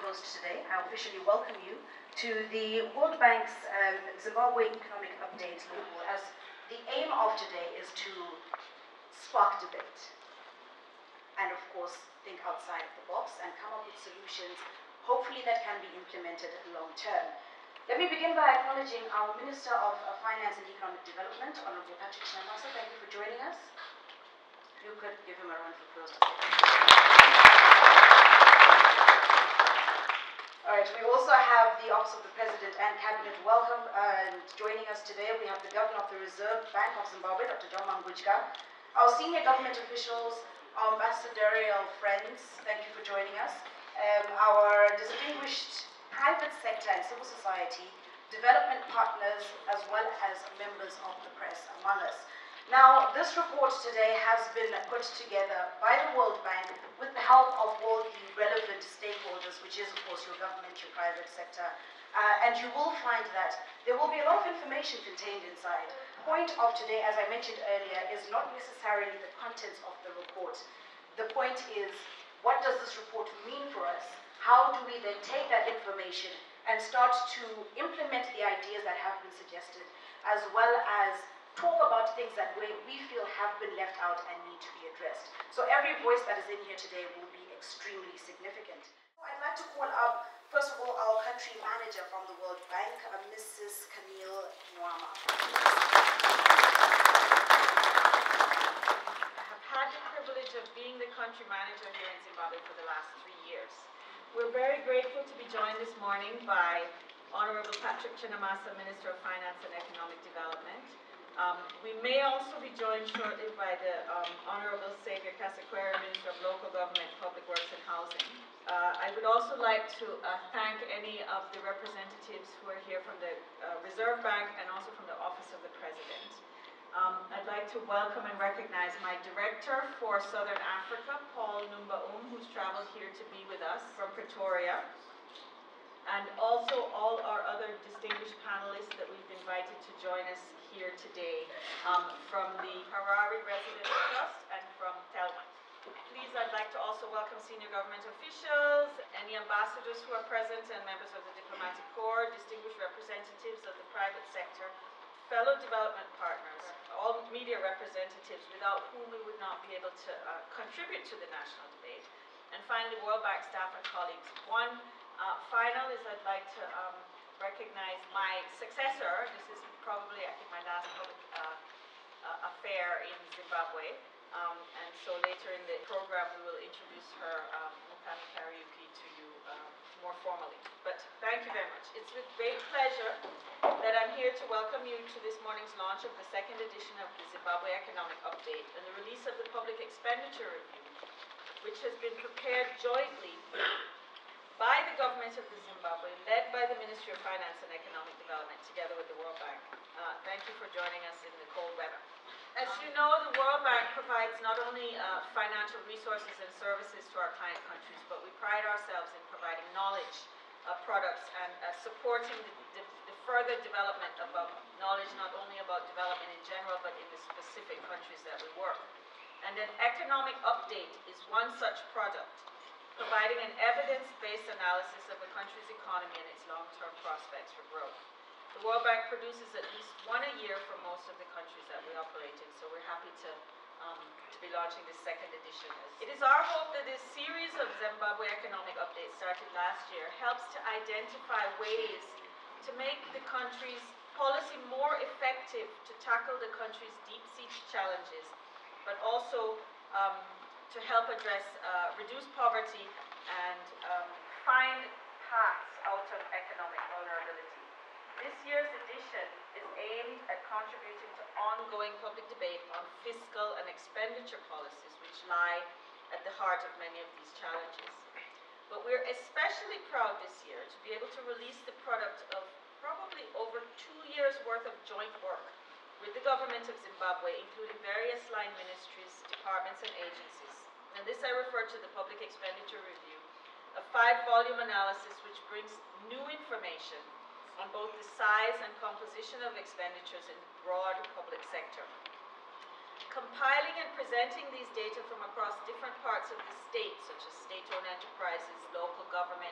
host today. I officially welcome you to the World Bank's Zimbabwe Economic Update, as the aim of today is to spark debate and, of course, think outside the box and come up with solutions, hopefully that can be implemented long term. Let me begin by acknowledging our Minister of Finance and Economic Development, Honorable Patrick Chinamasa. Thank you for joining us. You could give him a round of applause. All right, we also have the Office of the President and Cabinet. Welcome. Joining us today, we have the Governor of the Reserve Bank of Zimbabwe, Dr. John Mangudya, our senior government officials, our ambassadorial friends, thank you for joining us, our distinguished private sector and civil society, development partners, as well as members of the press among us. Now, this report today has been put together by the World Bank with the help of all the relevant stakeholders, which is, of course, your government, your private sector, and you will find that there will be a lot of information contained inside. The point of today, as I mentioned earlier, is not necessarily the contents of the report. The point is, what does this report mean for us? How do we then take that information and start to implement the ideas that have been suggested, as well as talk about things that we feel have been left out and need to be addressed. So every voice that is in here today will be extremely significant. I'd like to call up, first of all, our country manager from the World Bank, Mrs. Camille Nwama. I have had the privilege of being the country manager here in Zimbabwe for the last 3 years. We're very grateful to be joined this morning by Honorable Patrick Chinamasa, Minister of Finance and Economic Development. We may also be joined shortly by the Honorable Xavier Kasaquera, Minister of Local Government, Public Works and Housing. I would also like to thank any of the representatives who are here from the Reserve Bank and also from the Office of the President. I'd like to welcome and recognize my Director for Southern Africa, Paul Numba who's traveled here to be with us from Pretoria, and also all our other distinguished panelists that we've invited to join us here today from the Harare Residence Trust and from Telma. Please, I'd like to also welcome senior government officials, any ambassadors who are present and members of the diplomatic corps, distinguished representatives of the private sector, fellow development partners, all media representatives without whom we would not be able to contribute to the national debate, and finally World Bank staff and colleagues. One final is I'd like to recognize my successor. This is probably, I think, my last public affair in Zimbabwe. And so later in the program, we will introduce her, Mukami Kariuki, to you more formally. But thank you very much. It's with great pleasure that I'm here to welcome you to this morning's launch of the second edition of the Zimbabwe Economic Update and the release of the Public Expenditure Review, which has been prepared jointly by the government of the Zimbabwe, led by the Ministry of Finance and Economic Development, together with the World Bank. Thank you for joining us in the cold weather. As you know, the World Bank provides not only financial resources and services to our client countries, but we pride ourselves in providing knowledge, products, and supporting the further development of knowledge, not only about development in general, but in the specific countries that we work. And an economic update is one such product, providing an evidence-based analysis of a country's economy and its long-term prospects for growth. The World Bank produces at least one a year for most of the countries that we operate in, so we're happy to be launching this second edition. It is our hope that this series of Zimbabwe Economic Updates started last year helps to identify ways to make the country's policy more effective to tackle the country's deep-seated challenges, but also to help address, reduce poverty and find paths out of economic vulnerability. This year's edition is aimed at contributing to ongoing public debate on fiscal and expenditure policies, which lie at the heart of many of these challenges. But we're especially proud this year to be able to release the product of probably over 2 years' worth of joint work with the government of Zimbabwe, including various line ministries, departments, and agencies. And this I refer to the Public Expenditure Review, a 5-volume analysis which brings new information on both the size and composition of expenditures in the broad public sector. Compiling and presenting these data from across different parts of the state, such as state-owned enterprises, local government,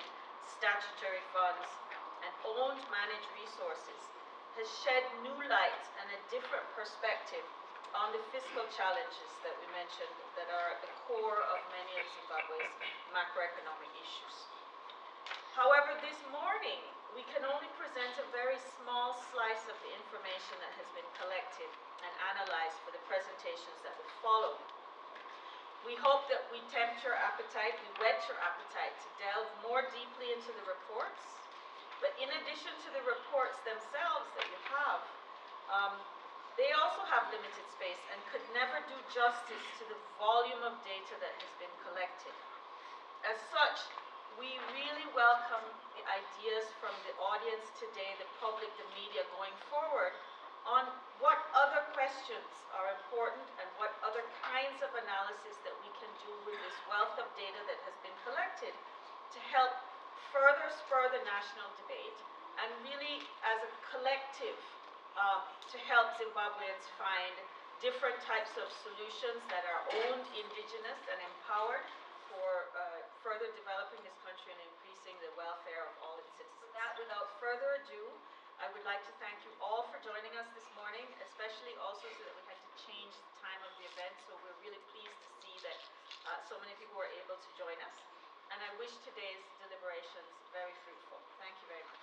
statutory funds, and owned managed resources has shed new light and a different perspective on the fiscal challenges that we mentioned that are at the core of many of Zimbabwe's macroeconomic issues. However, this morning, we can only present a very small slice of the information that has been collected and analyzed for the presentations that will follow. We hope that we tempt your appetite, we whet your appetite to delve more deeply into the reports. But in addition to the reports themselves that you have, they also have limited space and could never do justice to the volume of data that has been collected. As such, we really welcome the ideas from the audience today, the public, the media going forward on what other questions are important and what other kinds of analysis that we can do with this wealth of data that has been collected to help further spur the national debate and really as a collective to help Zimbabweans find different types of solutions that are owned, indigenous, and empowered for further developing this country and increasing the welfare of all its citizens. With that, without further ado, I would like to thank you all for joining us this morning, especially also so that we had to change the time of the event, so we're really pleased to see that so many people were able to join us. And I wish today's deliberations very fruitful. Thank you very much.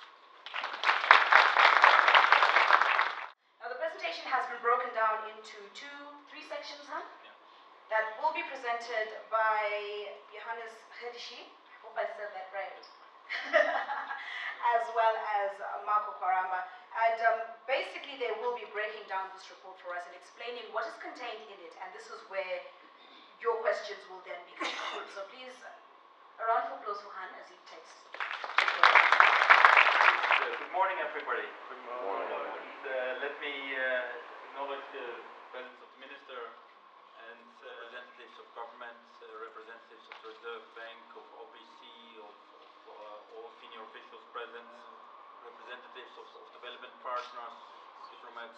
Now the presentation has been broken down into three sections, huh? Yeah. That will be presented by Johannes Hedishi, I hope I said that right, as well as Marco Kwaramba. And basically they will be breaking down this report for us and explaining what is contained in it, and this is where your questions will then be coming from. So please, a round of applause for Han as he takes the floor. Good morning, everybody. Good morning. Let me acknowledge the presence of the Minister and representatives of government, representatives of the Reserve Bank, of OPC, of all senior officials present, representatives of development partners, diplomats,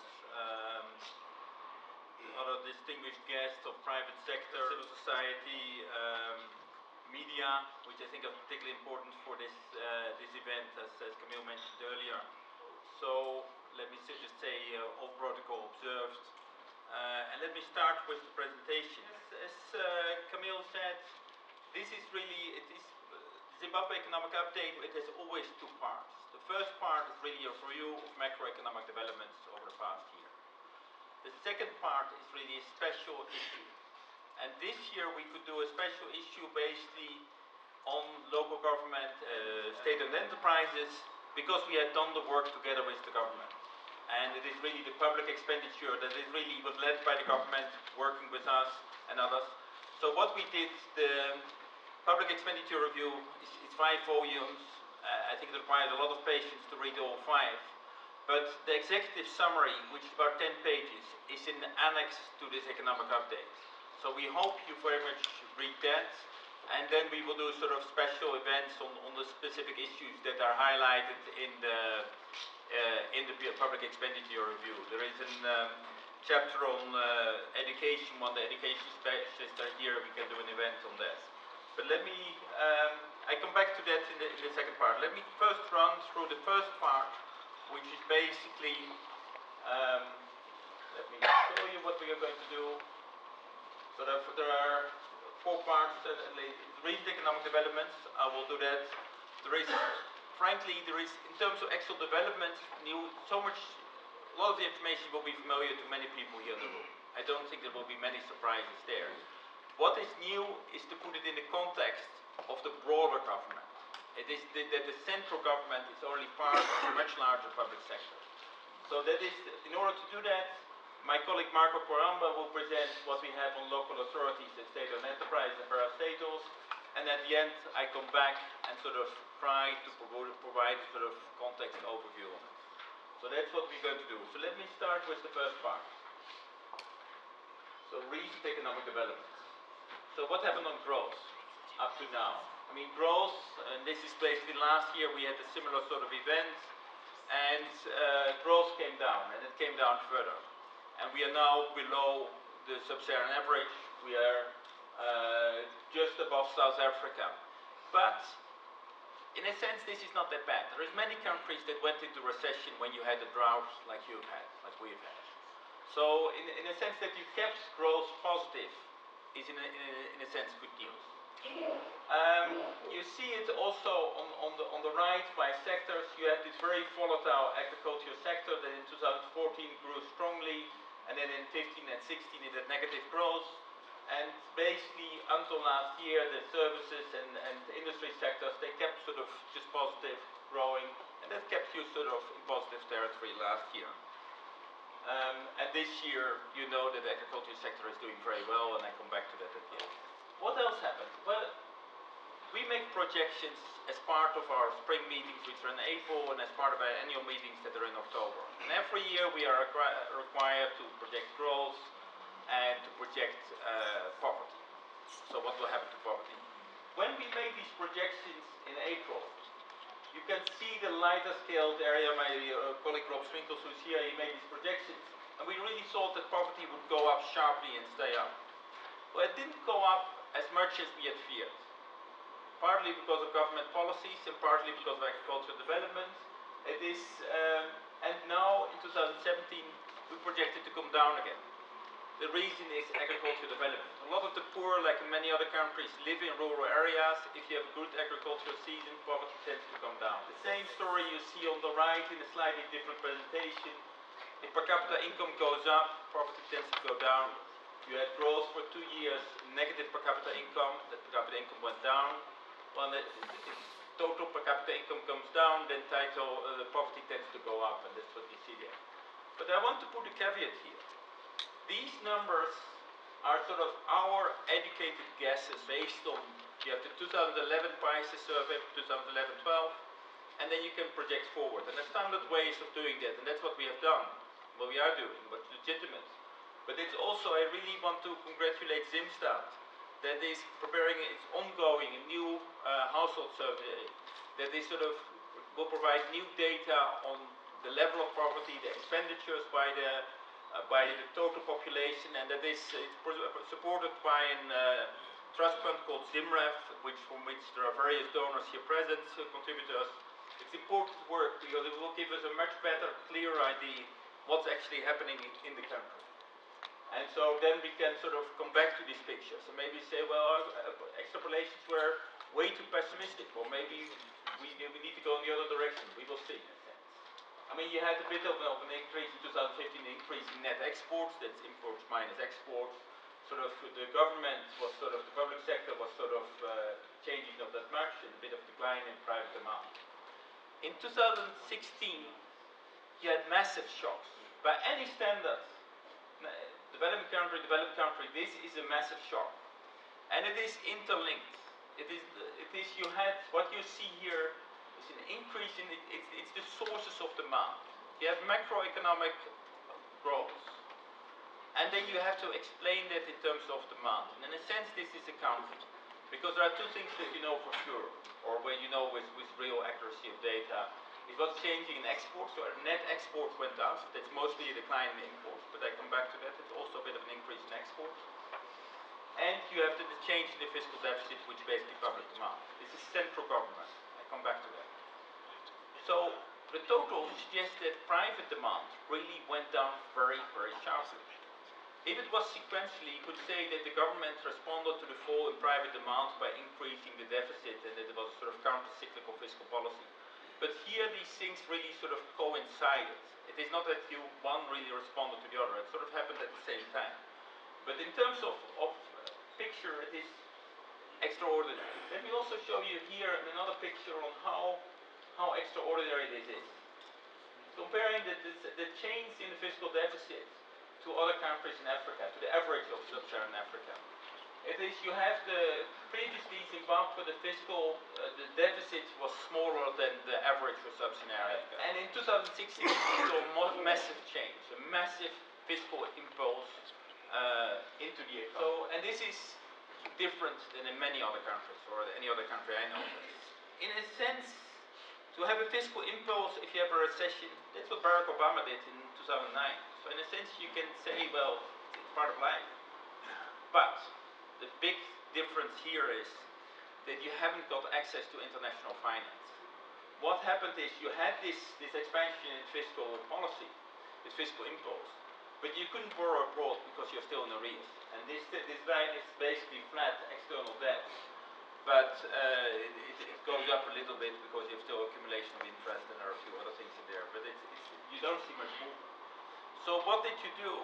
other distinguished guests of private sector, civil society, media, which I think are particularly important for this event, as Camille mentioned earlier. So let me just say all protocol observed. And let me start with the presentation. As Camille said, this is really, the Zimbabwe Economic Update, it has always two parts. The first part is really a review of macroeconomic developments over the past year. The second part is really a special issue. And this year we could do a special issue basically on local government, state-owned enterprises, because we had done the work together with the government. And it is really the public expenditure that is really was led by the government, working with us and others. So what we did, the public expenditure review is 5 volumes. I think it requires a lot of patience to read all 5. But the executive summary, which is about 10 pages, is in the annex to this economic update. So we hope you very much read that, and then we will do sort of special events on the specific issues that are highlighted in the public expenditure review. There is a chapter on education, when the education specialists are here, we can do an event on that. But let me, I come back to that in the second part. Let me first run through the first part, which is basically, let me show you what we are going to do. So there are 4 parts. Recent economic developments, I will do that. There is, frankly, in terms of actual developments, a lot of the information will be familiar to many people here in the room. I don't think there will be many surprises there. What is new is to put it in the context of the broader government. It is that the central government is only part of a much larger public sector. So that is, in order to do that, my colleague Marco Kwaramba will present what we have on local authorities and state-owned enterprise and parastatals, and at the end I come back and sort of try to provide a sort of context overview on it. So that's what we're going to do. So let me start with the first part. So recent economic developments. So what happened on growth up to now? I mean, growth, and this is basically last year we had a similar sort of event, and growth came down, and it came down further. And we are now below the sub-Saharan average. We are just above South Africa. But in a sense, this is not that bad. There is many countries that went into recession when you had a drought like you've had, like we've had. So in a sense that you kept growth positive is in a sense good news. You see it also on the right by sectors. You have this very volatile agricultural sector that in 2014 grew strongly, and then in 15 and 16 it had negative growth. And basically, until last year, the services and industry sectors, they kept sort of just positive growing, and that kept you sort of in positive territory last year. And this year, you know that the agriculture sector is doing very well, and I come back to that at the end. What else happened? Well, we make projections as part of our spring meetings, which are in April, and as part of our annual meetings that are in October. And every year we are required to project growth and to project poverty. So what will happen to poverty? When we made these projections in April, you can see the lighter scaled area. My colleague Rob Swinkels, who's here, he made these projections, and we really thought that poverty would go up sharply and stay up. Well, it didn't go up as much as we had feared. Partly because of government policies and partly because of agricultural development. It is, and now in 2017 we project it to come down again. The reason is agricultural development. A lot of the poor, like in many other countries, live in rural areas. If you have a good agricultural season, poverty tends to come down. The same story you see on the right in a slightly different presentation. If per capita income goes up, poverty tends to go down. You had growth for 2 years, negative per capita income, that per capita income went down. When if total per capita income comes down, then poverty tends to go up, and that's what you see there. But I want to put a caveat here. These numbers are sort of our educated guesses based on, you have the 2011 PISA survey, 2011-12, and then you can project forward. And there's standard ways of doing that, and that's what we have done, what we are doing, what's legitimate. But it's also, I really want to congratulate Zimstad, that is preparing its ongoing a new household survey, that is sort of will provide new data on the level of poverty, the expenditures by the total population, and that is supported by a trust fund called ZimRef, from which there are various donors here present, contributors. It's important work because it will give us a much better, clearer idea what's actually happening in the country. And so then we can sort of come back to these pictures and maybe say, well, extrapolations were way too pessimistic, or maybe we need to go in the other direction. We will see. I mean, you had a bit of an increase in 2015, an increase in net exports, that's imports minus exports. Sort of the government was sort of, the public sector was sort of changing not that much, and a bit of decline in private demand. In 2016, you had massive shocks. By any standards, developed country, this is a massive shock. And it is interlinked. It is you had, what you see here, an increase in it's the sources of demand. You have macroeconomic growth, and then you have to explain that in terms of demand. And in a sense, this is accounting, because there are two things that you know for sure, or where you know with real accuracy of data, is what's changing in exports. So net exports went up. That's mostly a decline in imports, but I come back to that. It's also a bit of an increase in exports. And you have the change in the fiscal deficit, which is basically public demand. This is central government. I come back to that. So the total suggests that private demand really went down very, very sharply. If it was sequentially, you could say that the government responded to the fall in private demand by increasing the deficit, and that it was a sort of counter-cyclical fiscal policy. But here these things really sort of coincided. It is not that one really responded to the other, it sort of happened at the same time. But in terms of picture, it is extraordinary. Let me also show you here another picture on how extraordinary this is. Comparing the change in the fiscal deficit to other countries in Africa, to the average of sub-Saharan Africa. It is, you have previously Zimbabwe, the deficit was smaller than the average for sub-Saharan Africa. And in 2016, we saw a massive change, a massive fiscal impulse into the economy. So, and this is different than in many other countries, or any other country I know. In a sense, to have a fiscal impulse if you have a recession, that's what Barack Obama did in 2009. So in a sense you can say, well, it's part of life. But the big difference here is that you haven't got access to international finance. what happened is you had this expansion in fiscal policy, this fiscal impulse, but you couldn't borrow abroad because you're still in arrears. And this line is basically flat external debt, but it goes up a little bit because you have still accumulation of interest and there are a few other things in there, but you don't see much movement. So what did you do?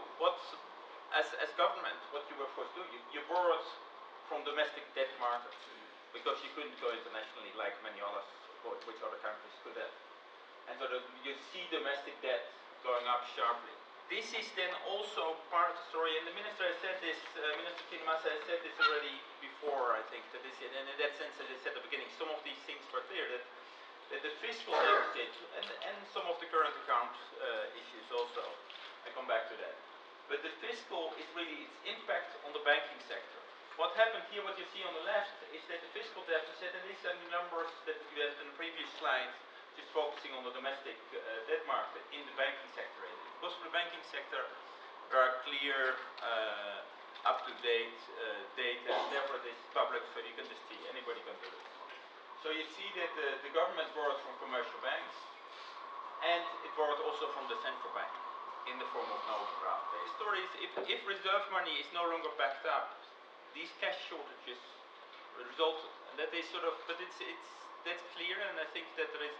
As government, what you were forced to do, you borrowed from domestic debt markets because you couldn't go internationally like many others, which other countries could have. And so you see domestic debt going up sharply. This is then also part of the story, and the minister has said this, Minister Chinnamassa has said this already before, I think, that and in that sense, as I said at the beginning, some of these things were clear, that the fiscal deficit, and some of the current account issues also, I come back to that, but the fiscal is really its impact on the banking sector. What happened here, what you see on the left, is that the fiscal deficit, and these are the numbers that you had in the previous slide, just focusing on the domestic debt market in the banking sector. Because for the banking sector, there are clear, up-to-date data, and therefore it is public, so you can just see, anybody can do it. So you see that the government borrowed from commercial banks, and it borrowed also from the central bank in the form of an overdraft. The story is, if reserve money is no longer backed up, these cash shortages resulted, and that is sort of, but that's clear, and I think that there is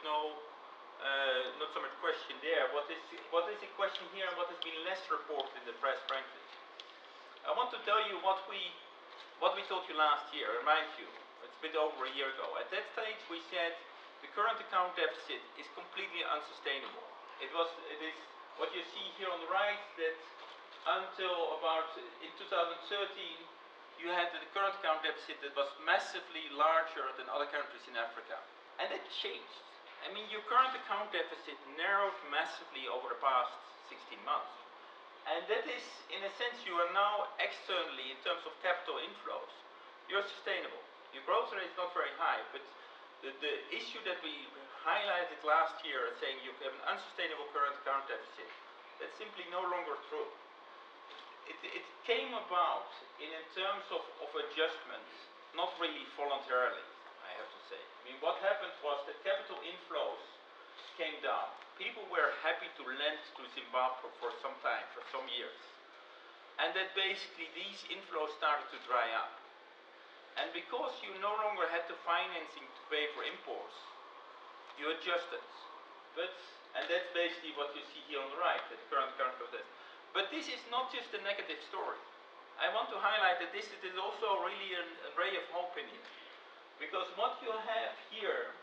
not so much question there. What is the question here, and what has been less reported in the press, frankly? I want to tell you what we told you last year. Remind you, it's a bit over a year ago. At that stage, we said the current account deficit is completely unsustainable. It is what you see here on the right, that until about in 2013. You had the current account deficit that was massively larger than other countries in Africa. And that changed. I mean, your current account deficit narrowed massively over the past 16 months. And that is, in a sense, you are now externally, in terms of capital inflows, you're sustainable. Your growth rate is not very high, but the issue that we highlighted last year, saying you have an unsustainable current account deficit, that's simply no longer true. It came about in terms of adjustments, not really voluntarily, I have to say. I mean, what happened was that capital inflows came down. People were happy to lend to Zimbabwe for some time, for some years. And that basically these inflows started to dry up. And because you no longer had the financing to pay for imports, you adjusted. And that's basically what you see here on the right, the current account deficit. But this is not just a negative story. I want to highlight that this is also really a ray of hope in here. Because what you have here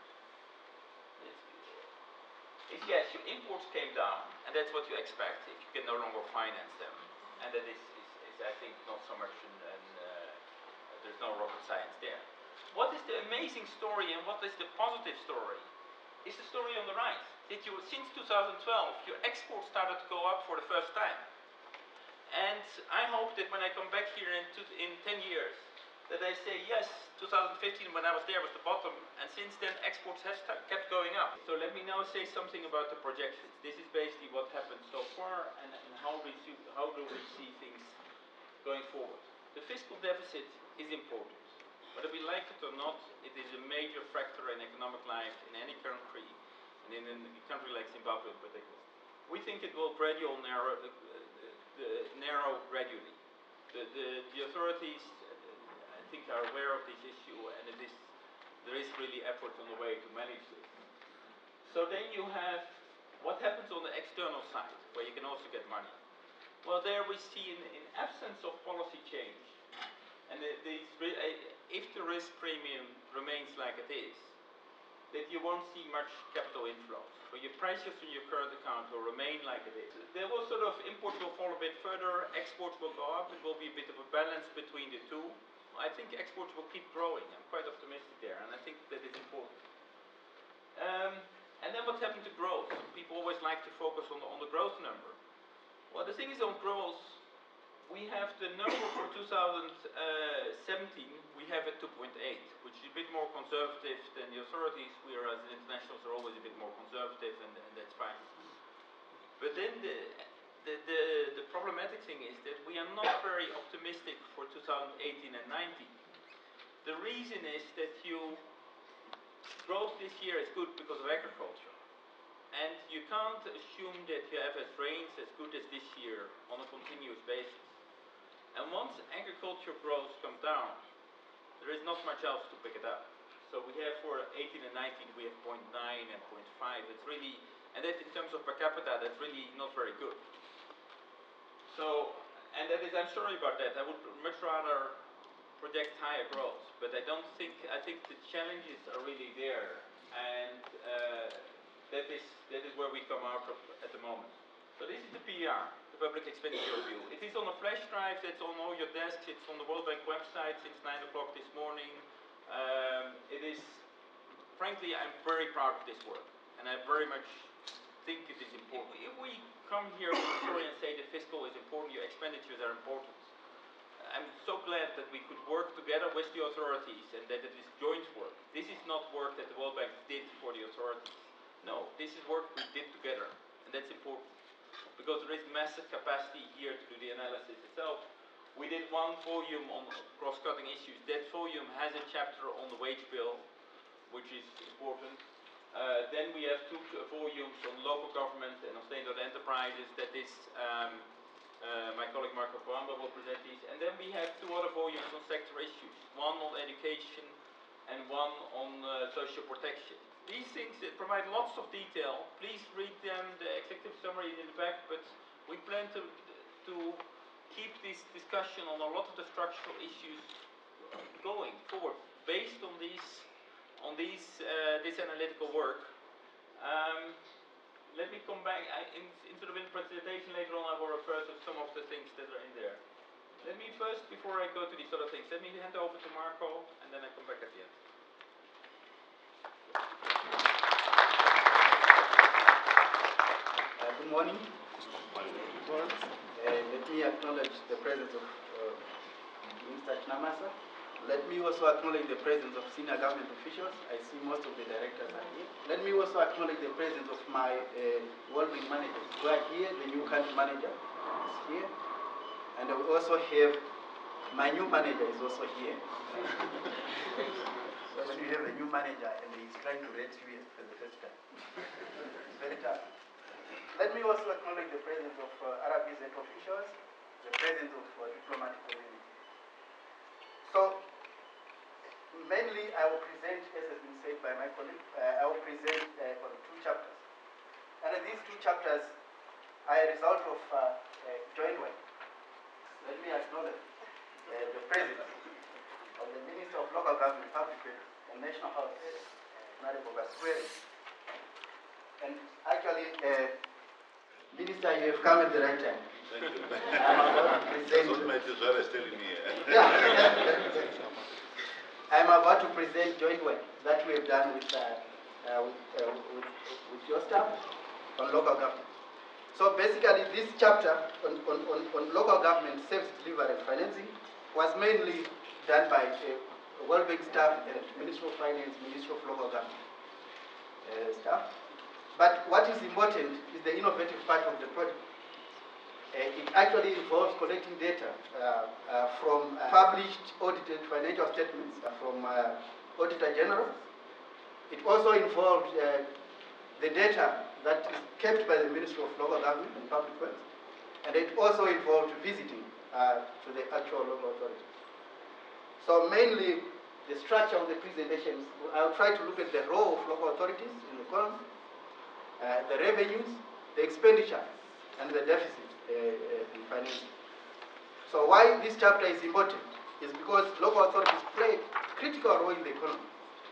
is yes, your imports came down, and that's what you expect if you can no longer finance them. And that is I think, not so much, there's no rocket science there. What is the amazing story and what is the positive story? Is the story on the right. That since 2012, your exports started to go up for the first time. And I hope that when I come back here in 10 years, that I say, yes, 2015 when I was there was the bottom, and since then exports have kept going up. So let me now say something about the projections. This is basically what happened so far, and how do we see things going forward. The fiscal deficit is important. Whether we like it or not, it is a major factor in economic life in any country, and in a country like Zimbabwe in particular. We think it will narrow gradually. The authorities, I think, are aware of this issue, and there is really effort on the way to manage this. So then you have what happens on the external side, where you can also get money. Well, there we see in absence of policy change, and if the risk premium remains like it is, that you won't see much capital inflows. So your pressures on your current account will remain like it is. There will imports will fall a bit further, exports will go up, it will be a bit of a balance between the two. I think exports will keep growing. I'm quite optimistic there, and I think that is important. And then what happened to growth? People always like to focus on the growth number. Well, the thing is, on growth, we have the number for 2017, we have at 2.8, which is a bit more conservative than the authorities. We are, as internationals, are always a bit more conservative, and that's fine. But then the problematic thing is that we are not very optimistic for 2018 and 19. The reason is that you growth this year is good because of agriculture. And you can't assume that you have as rains as good as this year on a continuous basis. And once agriculture growth comes down, there is not much else to pick it up. So we have for 18 and 19, we have 0.9 and 0.5. It's really, and that in terms of per capita, that's really not very good. So, and that is, I'm sorry about that. I would much rather project higher growth, but I think the challenges are really there, and that is where we come out of at the moment. So this is the PER, the Public Expenditure Review. It is on a flash drive that's on all your desks. It's on the World Bank website since 9 o'clock this morning. It is, frankly, I'm very proud of this work, and I very much think it is important. If we come here with a story and say that fiscal is important, your expenditures are important, I'm so glad that we could work together with the authorities and that it is joint work. This is not work that the World Bank did for the authorities. No, this is work we did together, and that's important. Because there is massive capacity here to do the analysis itself. We did one volume on cross-cutting issues. That volume has a chapter on the wage bill, which is important. Then we have two volumes on local government and on state-owned enterprises. That is, my colleague Marco Coamba will present these. And then we have two other volumes on sector issues. One on education and one on social protection. These things provide lots of detail. Please read them. The executive summary is in the back, but we plan to keep this discussion on a lot of the structural issues going forward based on this analytical work. Let me come back in sort of in the presentation later on. I will refer to some of the things that are in there. Let me first, before I go to these other things, let me hand over to Marco, and then I come back at the end. Good morning. Let me acknowledge the presence of Minister Chinamasa. Let me also acknowledge the presence of senior government officials. I see most of the directors are here. Let me also acknowledge the presence of my World Bank managers who are here. The new country manager is here. And I will also have my new manager is also here. So when you have a new manager and he's trying to rate you for the first time, it's very tough. Let me also acknowledge the presence of RBZ officials, the presence of diplomatic community. So, mainly I will present, as has been said by my colleague, I will present on two chapters. And these two chapters are a result of joint work. Let me acknowledge the presence of the Minister of Local Government, Public Affairs and National House, Honorable Basweli. And actually, Minister, you have come at the right time. Thank you. I'm about to present. That's what my teacher is telling me. Yeah. I'm about to present joint work that we have done with your staff on local government. So basically, this chapter on local government service delivery and financing was mainly done by World Bank staff and Ministry of Finance, Ministry of Local Government staff. But what is important is the innovative part of the project. It actually involves collecting data from published audited financial statements from Auditor General. It also involved the data that is kept by the Ministry of Local Government and Public Works. And it also involved visiting to the actual local authorities. So mainly, the structure of the presentations, I'll try to look at the role of local authorities in the economy, the revenues, the expenditure, and the deficit in financing. So why this chapter is important is because local authorities play a critical role in the economy.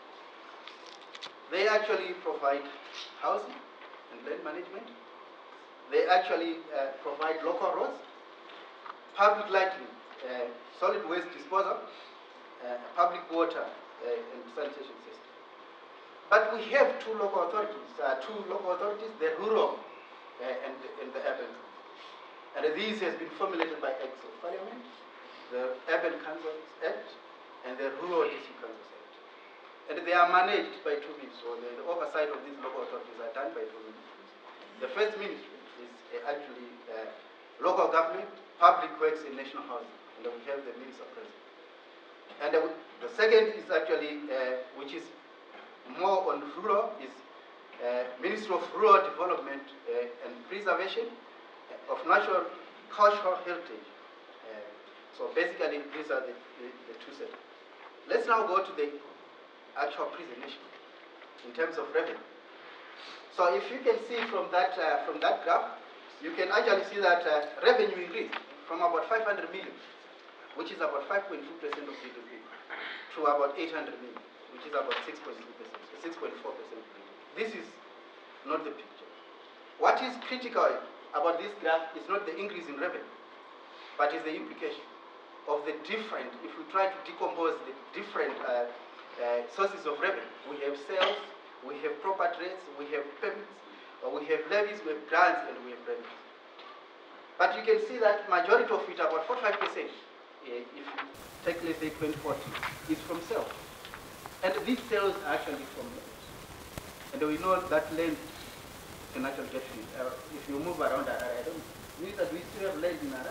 They actually provide housing and land management. They actually provide local roads, public lighting, solid waste disposal, public water and sanitation system. But we have two local authorities, the rural and the urban. And these has been formulated by Acts of Parliament, the Urban Councils Act, and the Rural District Councils Act. And they are managed by two ministries, so the oversight of these local authorities are done by two ministries. The first ministry is actually local government, public works and national housing, and we have the minister present. And the second is actually, which is more on rural is Ministry of Rural Development and Preservation of Natural Cultural Heritage. So basically, these are the two sets. Let's now go to the actual presentation in terms of revenue. So if you can see from that graph, you can actually see that revenue increased from about 500 million, which is about 5.2% of GDP, to about 800 million, which is about 6.2%, 6.4%. This is not the picture. What is critical about this graph is not the increase in revenue, but is the implication of the different, if we try to decompose the different sources of revenue. We have sales, we have property rates, we have payments, we have levies, we have grants, and we have revenues. But you can see that majority of it, about 45%, if you take, let's say, 2014, is from sales. And these sales are actually from land. And we know that land can actually get free. If you move around that area, I don't mean that we still have land in Ara.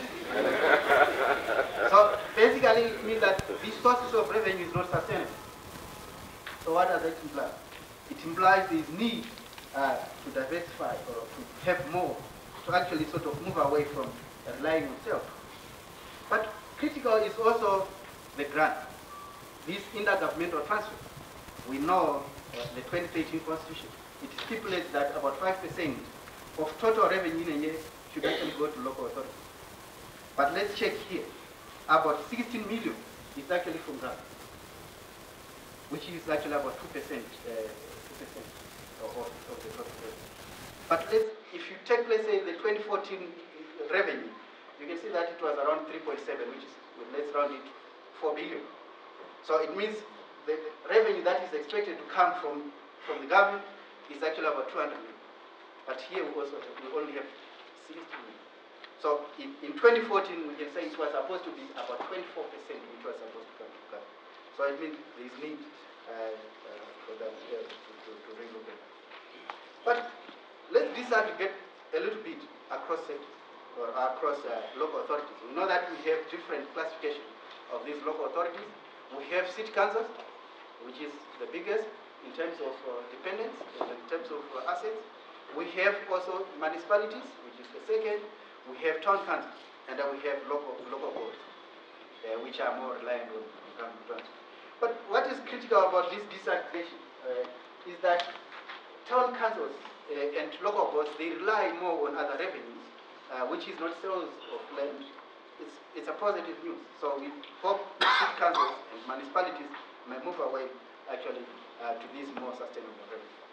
So basically it means that these sources of revenue is not sustainable. So what does that imply? It implies there is need to diversify or to have more, to actually sort of move away from relying on sales. But critical is also the grant, this intergovernmental transfer. We know the 2013 Constitution, it stipulates that about 5% of total revenue in a year should actually go to local authorities. But let's check here. About 16 million is actually from grant, which is actually about 2% of the total revenue. But if you take, let's say, the 2014 revenue, you can see that it was around 3.7, which is, let's round it, 4 billion. So it means the revenue that is expected to come from the government is actually about 200 million. But here we only have 60 million. So in 2014, we can say it was supposed to be about 24%, which was supposed to come to government. So it means there is need for that to relook at. But let's disaggregate a little bit across sectors or across local authorities. We know that we have different classifications of these local authorities. We have city councils, which is the biggest in terms of dependence and in terms of assets. We have also municipalities, which is the second. We have town councils, and then we have local boards, which are more reliant on government transport. But what is critical about this disaggregation is that town councils and local boards, they rely more on other revenues, which is not sales of land. It's a positive news. So we hope city councils and municipalities may move away actually to these more sustainable revenues.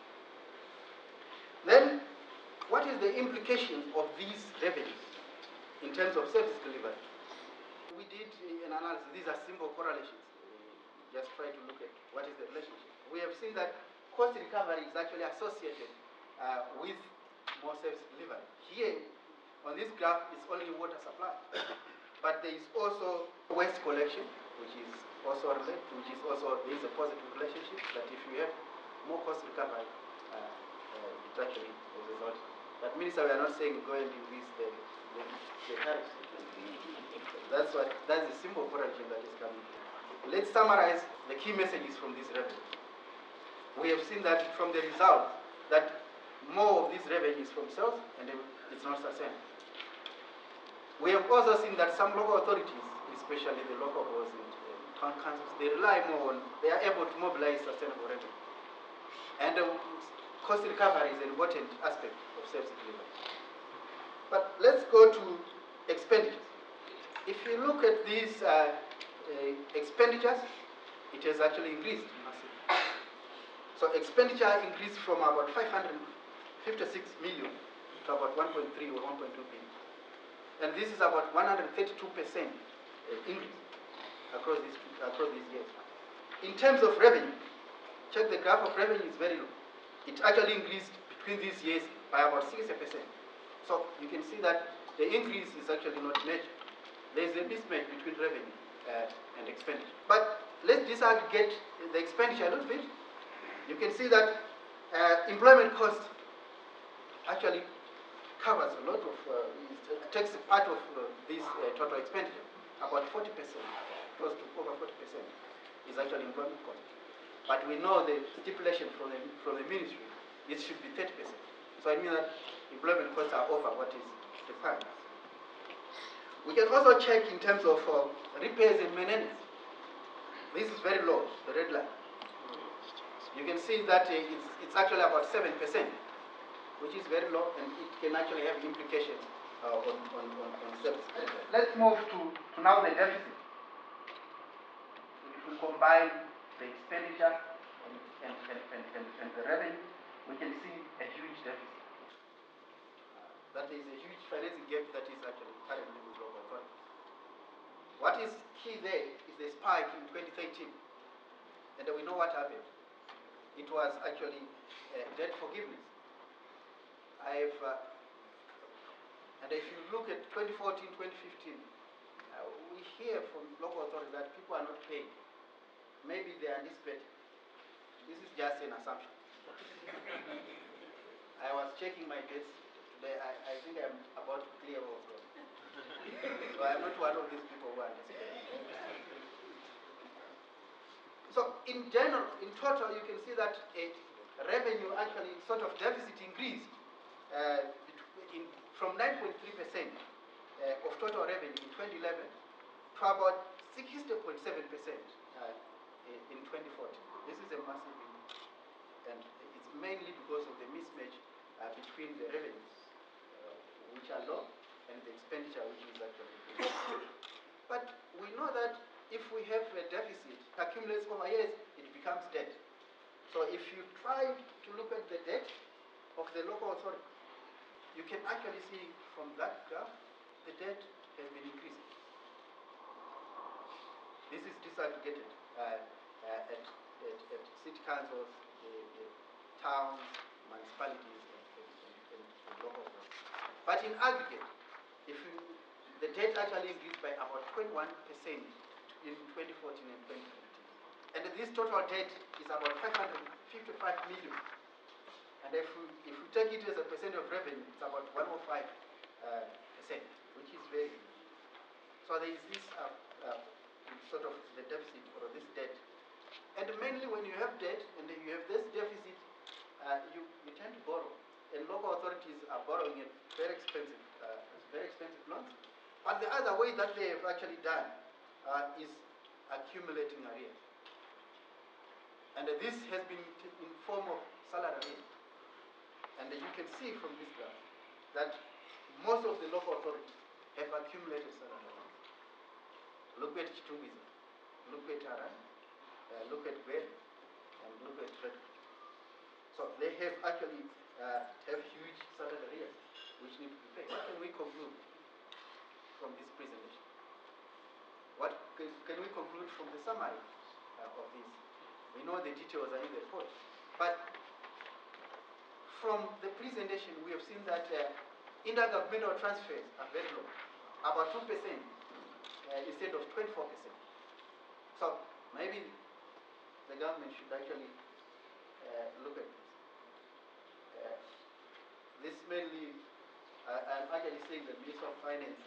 Then, what is the implication of these revenues in terms of service delivery? We did an analysis. These are simple correlations. Just try to look at what is the relationship. We have seen that cost recovery is actually associated with more service delivery. Here, on this graph, it's only water supply. But there is also waste collection, which is also related, there is a positive relationship that if you have more cost recovery, it actually results. That means that we are not saying go and increase the tariffs. That's the simple correction that is coming. Let's summarize the key messages from this revenue. We have seen that from the result that more of this revenue is from sales and it's not sustainable. We have also seen that some local authorities, especially the local boards and town councils, they rely more on, they are able to mobilize sustainable revenue. And cost recovery is an important aspect of service delivery. But let's go to expenditures. If you look at these expenditures, it has actually increased massively. So expenditure increased from about 556 million to about 1.3 or 1.2 billion. And this is about 132% increase across these years. In terms of revenue, check the graph of revenue is very low. It actually increased between these years by about 60%. So you can see that the increase is actually not measured. There is a mismatch between revenue and expenditure. But let's disaggregate the expenditure a little bit. You can see that employment cost actually covers a lot of, takes a part of this total expenditure. About 40%, close to over 40%, is actually employment cost. but we know the stipulation from the ministry, it should be 30%. So I mean that employment costs are over what is defined. We can also check in terms of repairs and maintenance. This is very low, the red line. You can see that it's actually about 7%, which is very low, and it can actually have implications on service. Let's move to now the deficit. If we combine the expenditure and the revenue, we can see a huge deficit. That is a huge financing gap that is actually currently with local authorities. What is key there is the spike in 2013, and we know what happened. It was actually debt forgiveness. And if you look at 2014, 2015, we hear from local authorities that people are not paying. Maybe they anticipate. This is just an assumption. I was checking my debts today. I think I'm about to clear all of them. So I'm not one of these people who anticipate. So in general, in total, you can see that revenue actually sort of deficit increased from 9.3% of total revenue in 2011 to about 60.7% in 2014. This is a massive increase, and it's mainly because of the mismatch between the revenues, which are low, and the expenditure, which is actually increasing. But we know that if we have a deficit accumulates over years, it becomes debt. So if you try to look at the debt of the local authority, you can actually see from that graph, the debt has been increasing. This is disaggregated at city councils, the towns, municipalities, and local authorities. But in aggregate, the debt actually increased by about 21% in 2014 and 2015. And this total debt is about 555 million. And if we take it as a percent of revenue, it's about 105%, which is very huge. So there is this sort of the deficit or this debt. And mainly when you have debt and you have this deficit, you tend to borrow. And local authorities are borrowing at very expensive loans. But the other way that they have actually done is accumulating arrears. And this has been in form of salary arrears. And you can see from this graph that most of the local authorities have accumulated salary arrears. Look at Chitungwiza, look at Aran, look at Gwel, and look at Red. So they have actually have huge salary arrears which need to be paid. What can we conclude from this presentation? What can we conclude from the summary of this? We know the details are in the report, but from the presentation we have seen that intergovernmental transfers are very low, about 2% instead of 24%. So maybe the government should actually look at this. This mainly, I'm actually saying the Minister of Finance,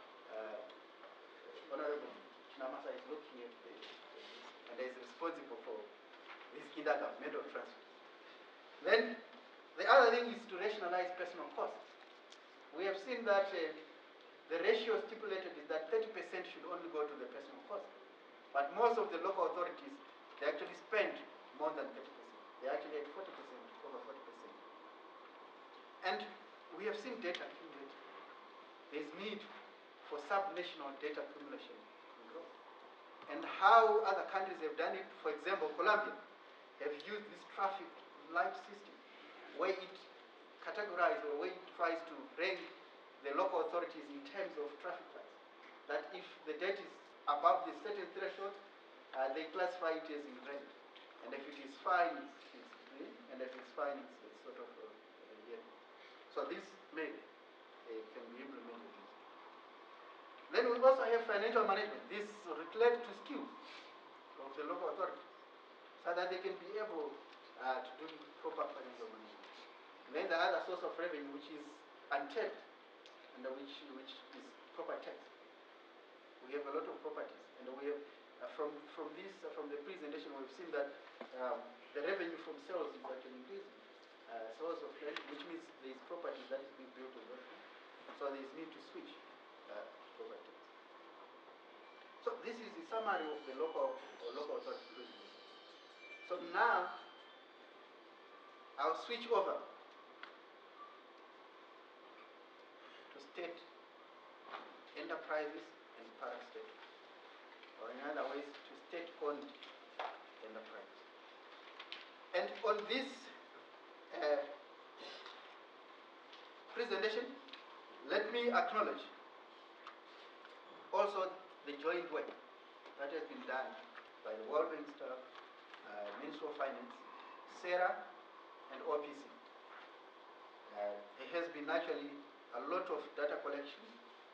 Honorable Chinamasa, is looking at this and is responsible for this intergovernmental transfer. Then the other thing is to rationalize personal costs. We have seen that the ratio stipulated is that 30% should only go to the personal cost. But most of the local authorities, they actually spend more than 30%. They actually at 40%, over 40%. And we have seen data accumulate. There's need for sub-national data accumulation and growth. And how other countries have done it, for example, Colombia have used this traffic light system where it categorizes or where it tries to rank the local authorities in terms of traffic lights. That if the debt is above the certain threshold, they classify it as in red. And if it is fine, it's green, and if it's fine, it's sort of yellow. So this maybe can be implemented. Then we also have financial management. This relates to skills of the local authority so that they can be able to do proper financial management. And then the other source of revenue, which is untapped, and which is proper tax. We have a lot of properties, and we have from the presentation, we've seen that the revenue from sales is actually increasing. Sales of land, which means there is property that is being built on those things. So there is need to switch property. So this is the summary of the local authority business. So now I'll switch over to state enterprises and parastate, or in other words, to state-owned enterprises. And on this presentation, let me acknowledge also the joint work that has been done by the World Bank staff, Ministry of Finance, SERA, and OPC. There has been actually a lot of data collection,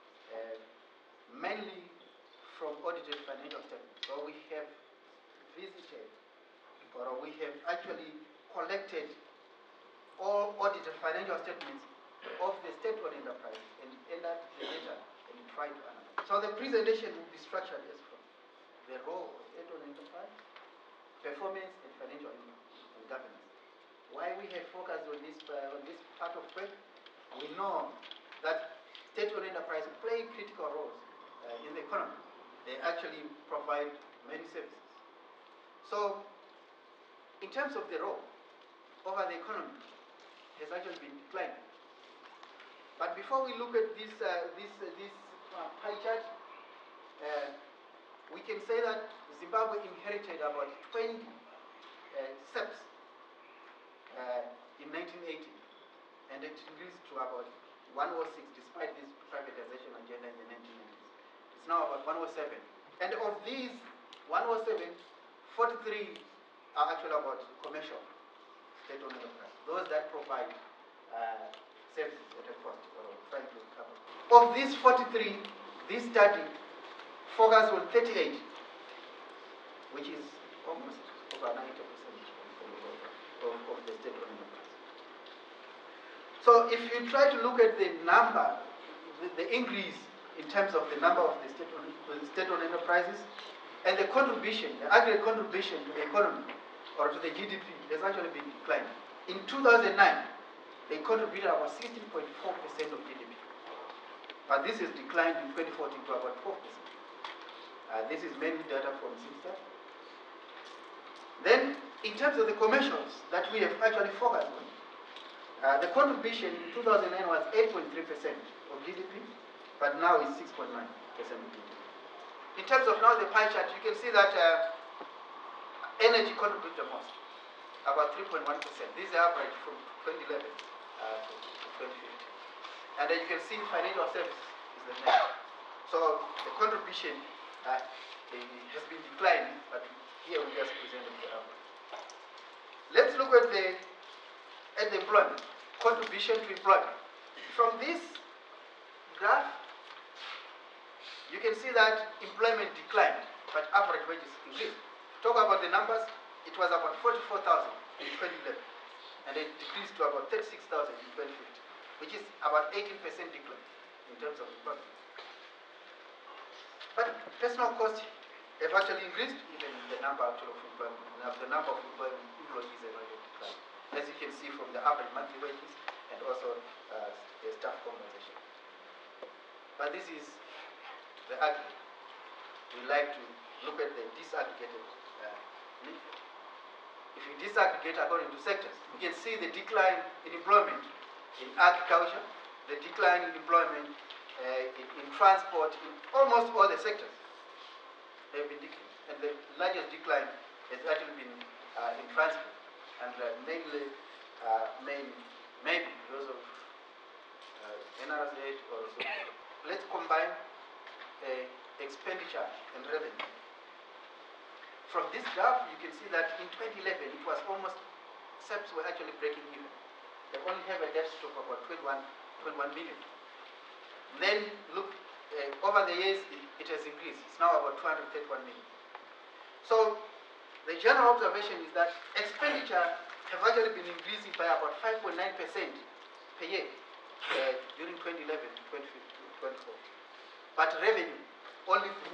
mainly from audited financial statements. So we have visited, or we have actually collected all audited financial statements of the state-owned enterprise and entered the data and tried to analyze. So the presentation will be structured as follows: the role of state-owned enterprise, performance and financial income, and governance. Why we have focused on this part of work? We know that state-owned enterprise play critical roles in the economy. They actually provide many services. So, in terms of the role over the economy, has actually been declining. But before we look at this pie chart, we can say that Zimbabwe inherited about 20 SEPs in 1980, and it increased to about 106 despite this privatization agenda in the 1990s. It's now about 107. And of these 107, 43 are actually about commercial state-owned enterprise, those that provide services at a cost or trying to recover. Of these 43, this study focused on 38, which is almost over 90% of the state-owned enterprise. So if you try to look at the number, the increase in terms of the number of the state-owned enterprises and the contribution, the aggregate contribution to the economy or to the GDP has actually been declining. In 2009, they contributed about 16.4% of GDP. But this has declined in 2014 to about 4%. This is mainly data from SINSTAT. Then, in terms of the commercials that we have actually focused on, the contribution in 2009 was 8.3% of GDP, but now it's 6.9% of GDP. In terms of now the pie chart, you can see that energy contributes the most, about 3.1%. This is the average from 2011 to 2015. And then you can see financial services is the next. So the contribution has been declining, but here we just presented the average. Let's look at the employment, contribution to employment. From this graph, you can see that employment declined, but average wages increased. Talk about the numbers, it was about 44,000 in 2011, and it decreased to about 36,000 in 2015, which is about 18% decline in terms of employment. But personal costs have actually increased, even the number actually of employment, the number of employees have actually declined, as you can see from the average monthly wages and also the staff compensation. But this is the aggregate. We like to look at the disaggregated need. If you disaggregate according to sectors, we can see the decline in employment in agriculture, the decline in employment in transport, in almost all the sectors. They have been declining. And the largest decline has actually been in transport, and mainly, maybe because of NRZ or so. Let's combine expenditure and revenue. From this graph, you can see that in 2011, it was almost, SEPs were actually breaking even. They only have a deficit of about 21 million. Then look, over the years, it has increased. It's now about 231 million. So the general observation is that expenditure have actually been increasing by about 5.9% per year during 2011 to 2014. But revenue only grew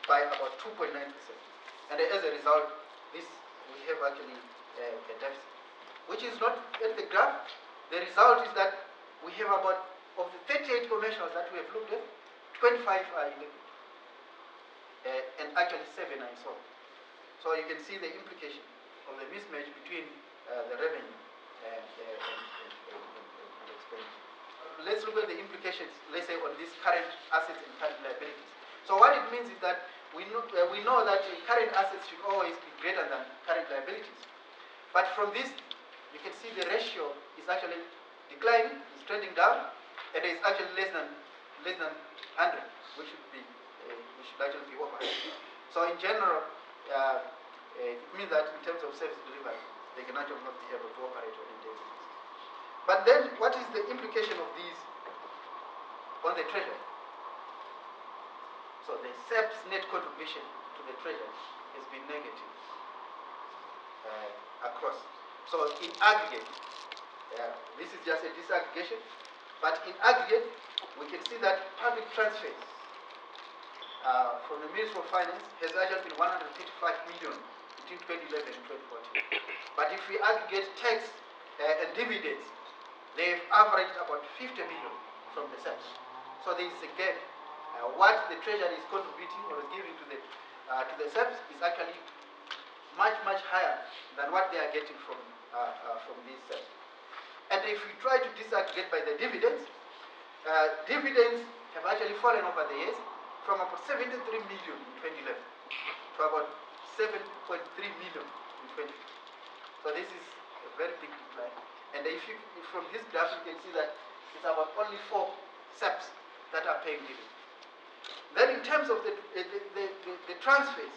by about 2.9%. And as a result, we have actually a deficit, which is not at the graph. The result is that we have about, of the 38 commercials that we have looked at, 25 are illegal. And actually 7 are insolvent. So you can see the implication of the mismatch between the revenue and expenditure. Let's look at the implications, let's say, on these current assets and current liabilities. So what it means is that we know that current assets should always be greater than current liabilities. But from this, you can see the ratio is actually declining, it's trending down, and it's actually less than 100, which should actually be over 100. So in general, it means that in terms of service delivery, they can actually not be able to operate on a daily basis. But then, what is the implication of these on the treasury? So the SEP's net contribution to the treasury has been negative across. So in aggregate, this is just a disaggregation, but in aggregate, we can see that public transfers from the Ministry of Finance has actually been 155 million between 2011 and 2014. But if we aggregate tax and dividends, they've averaged about 50 million from the SEPs. So there is a gap. What the Treasury is contributing or is giving to the SEPs is actually much higher than what they are getting from these SEPs. And if we try to disaggregate by the dividends, dividends have actually fallen over the years from about 73 million in 2011 to about 7.3 million in 2015. So this is a very big decline. And from this graph, you can see that it's about only 4 SEPs that are paying dividends. Then in terms of the transfers,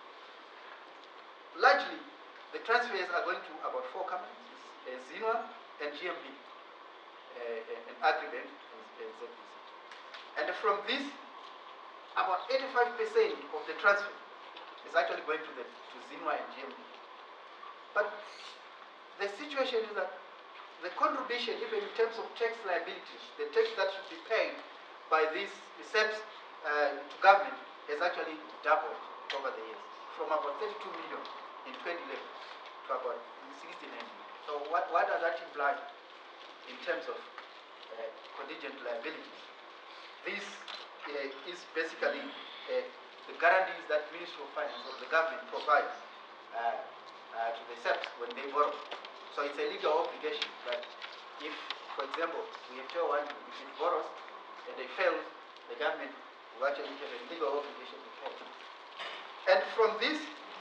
largely the transfers are going to about 4 companies, ZINWA and GMB, and Agribank and ZBC. And from this, about 85% of the transfer is actually going to ZINWA and GMB. But the situation is that the contribution, even in terms of tax liabilities, the tax that should be paid by these SEPs to government has actually doubled over the years, from about 32 million in 2011 to about 69 million. So what does that imply in terms of contingent liabilities? This is basically the guarantees that Ministry of Finance or the government provides to the SEPs when they borrow. So it's a legal obligation that if, for example, we have Tier 1, if it borrows and they fail, the government will actually have a legal obligation to pay. And from this,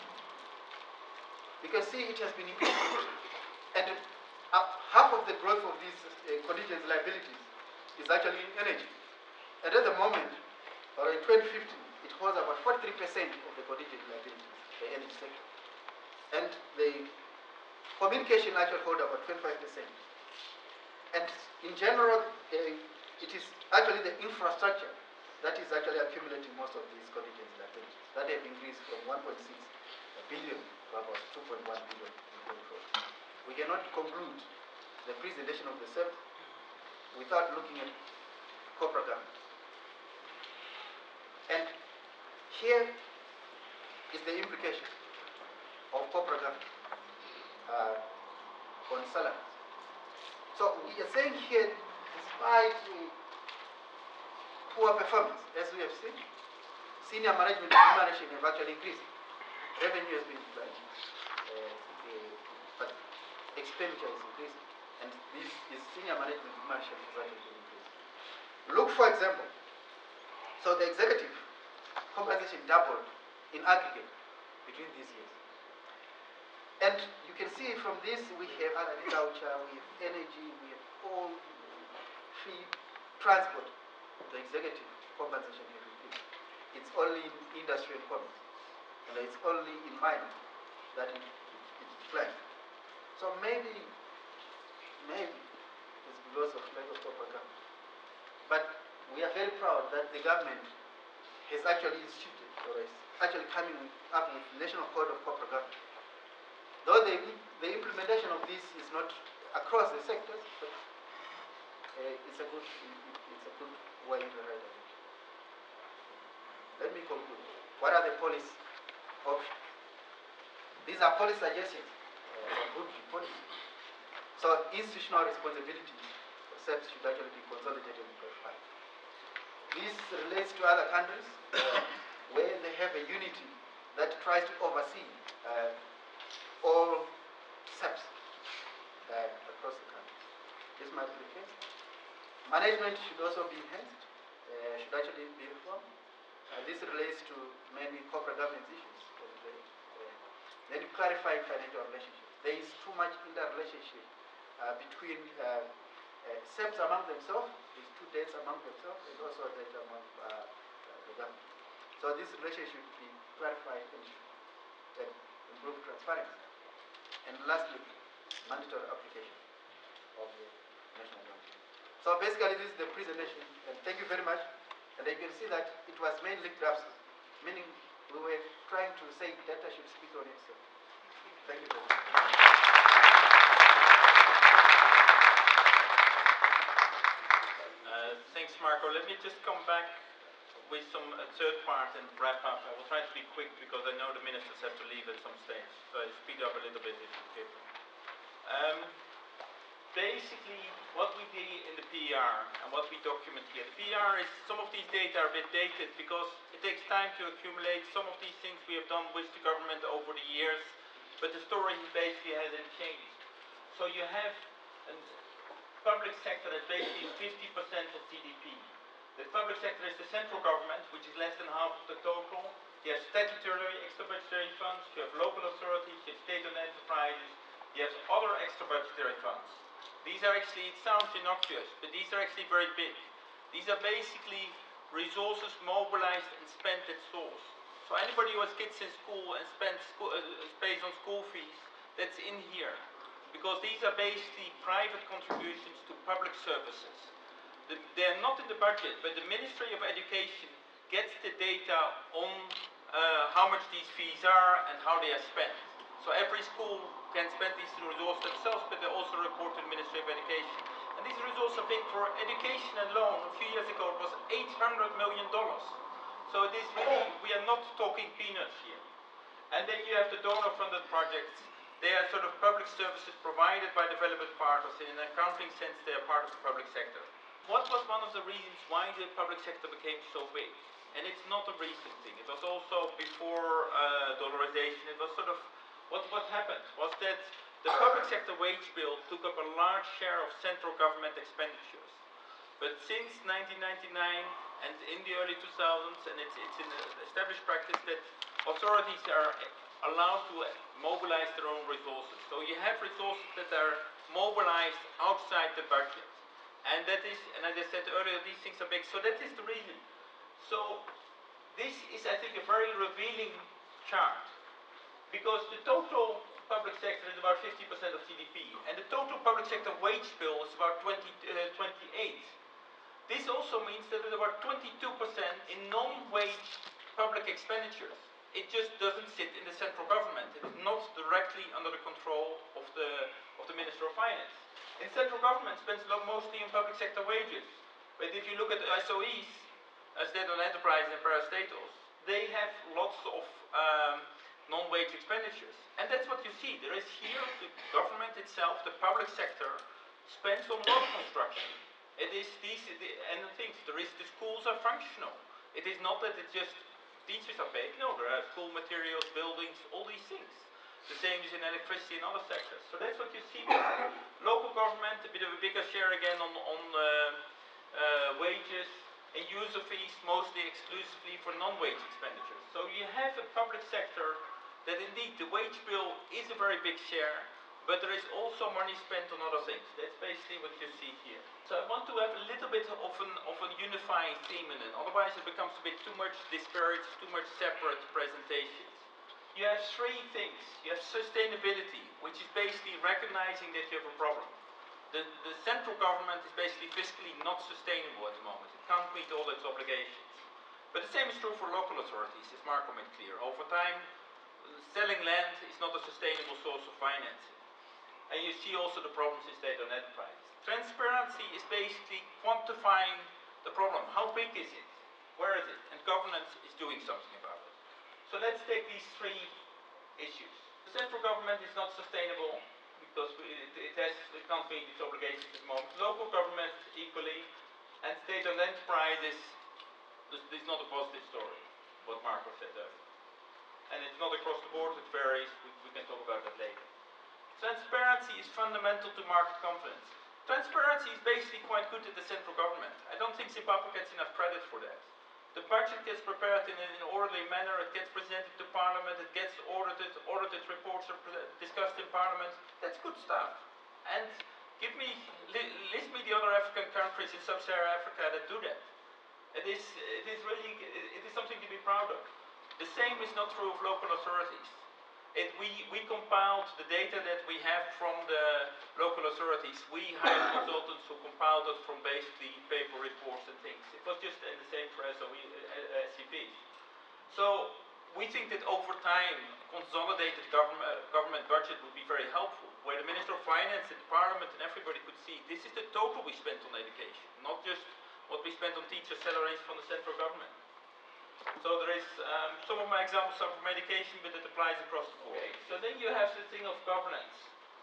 you can see it has been increasing. And half of the growth of these contingent liabilities is actually in energy. And at the moment, or in 2015, it was about 43% of the contingent liabilities, the energy sector. And the communication actually hold about 25%. And in general, it is actually the infrastructure that is actually accumulating most of these contingent liabilities that have increased from 1.6 billion to about 2.1 billion in 2012. We cannot conclude the presentation of the SEP without looking at corporate governance. And here is the implication of corporate governance on salaries. So we are saying here, despite poor performance, as we have seen, senior management remuneration have actually increased. Revenue has been declining, but expenditure is increasing, and this is senior management remuneration has actually been increased. Look, for example, so the executive compensation doubled in aggregate between these years. And you can see from this, we have agriculture, we have energy, we have all fee, transport. The executive compensation has increased. It's only in industry and commerce, and it's only in mining that it's declined. So maybe it's because of lack of corporate governance. But we are very proud that the government has actually instituted, or is actually coming up with National Code of Corporate Governance. Though the implementation of this is not across the sectors, but it's a good way in the right direction. Let me conclude. what are the policy options? These are policy suggestions, would be policy. So institutional responsibility concepts should actually be consolidated and clarified. This relates to other countries where they have a unity that tries to oversee all SEPs across the country. This might be the case. Management should also be enhanced, should actually be reformed. This relates to mainly corporate governance issues. Then you clarify financial relationships. There is too much interrelationship between SEPs among themselves, these two debts among themselves, and also debt among the government. So this relationship should be clarified and improve transparency. And lastly, mandatory application of the national government. So basically this is the presentation, and thank you very much. And you can see that it was mainly drafts, meaning we were trying to say data should speak on itself. Thank you very much. Thanks, Marco. Let me just come back with some third part and wrap up. I will try to be quick because I know the ministers have to leave at some stage, so I speed up a little bit if you give me. Basically, what we did in the PR and what we document here. The PR is, some of these data are a bit dated because it takes time to accumulate. Some of these things we have done with the government over the years, but the story basically hasn't changed. So you have a public sector that's basically 50% of GDP. The public sector is the central government, which is less than half of the total. You have statutory extra budgetary funds, you have local authorities, you have state-owned enterprises, you have other extra budgetary funds. These are actually, it sounds innocuous, but these are actually very big. These are basically resources mobilized and spent at source. So anybody who has kids in school and pays on school fees, that's in here. Because these are basically private contributions to public services. They are not in the budget, but the Ministry of Education gets the data on how much these fees are and how they are spent. So every school can spend these resources themselves, but they also report to the Ministry of Education. And these resources are big. For education alone, a few years ago, it was $800 million. So it is really, we are not talking peanuts here. And then you have the donor-funded projects. They are sort of public services provided by development partners. In an accounting sense, they are part of the public sector. What was one of the reasons why the public sector became so big? And it's not a recent thing. It was also before dollarization. It was sort of, what happened was that the public sector wage bill took up a large share of central government expenditures. But since 1999 and in the early 2000s, and it's in established practice that authorities are allowed to mobilize their own resources. So you have resources that are mobilized outside the budget. And that is, and as I said earlier, these things are big. So that is the reason. So this is, I think, a very revealing chart. Because the total public sector is about 50% of GDP. And the total public sector wage bill is about 28. This also means that there's about 22% in non-wage public expenditures. It just doesn't sit in the central government. It is not directly under the control of the Minister of Finance. And central government spends mostly on public sector wages. But if you look at the SOEs, state-owned enterprises and parastatals, they have lots of non-wage expenditures. And that's what you see. There is here the government itself, the public sector, spends on road construction. It is these and the things. The schools are functional. It is not that it's just teachers are paid. No, there are school materials, buildings, all these things. The same is in electricity and other sectors. So that's what you see. Local government, a bit of a bigger share again on wages, and user fees mostly exclusively for non-wage expenditures. So you have a public sector that indeed the wage bill is a very big share, but there is also money spent on other things. That's basically what you see here. So I want to have a little bit of a unifying theme in it, otherwise it becomes a bit too much disparate, too much separate presentations. You have three things. You have sustainability, which is basically recognizing that you have a problem. The central government is basically fiscally not sustainable at the moment. It can't meet all its obligations. But the same is true for local authorities, as Marco made clear. Over time, selling land is not a sustainable source of financing. And you see also the problems in state-owned enterprises. Transparency is basically quantifying the problem. How big is it? Where is it? And governance is doing something about it. So let's take these three issues. The central government is not sustainable because it can't meet its obligations at the moment. Local government equally, and state-owned enterprises, this is not a positive story, what Marco said earlier. And it's not across the board, it varies, we can talk about that later. Transparency is fundamental to market confidence. Transparency is basically quite good at the central government. I don't think Zimbabwe gets enough credit for that. The budget gets prepared in an orderly manner, it gets presented to Parliament, it gets audited reports are discussed in Parliament. That's good stuff. And list me the other African countries in sub-Saharan Africa that do that. It is something to be proud of. The same is not true of local authorities. We compiled the data that we have from the local authorities. We hired consultants who compiled it from basically paper reports and things. It was just in the same for SCP. So we think that over time, consolidated government budget would be very helpful, where the Minister of Finance and the Parliament and everybody could see this is the total we spent on education, not just what we spent on teacher salaries from the central government. So there is, some of my examples are from education, but it applies across the board. Okay. So then you have the thing of governance.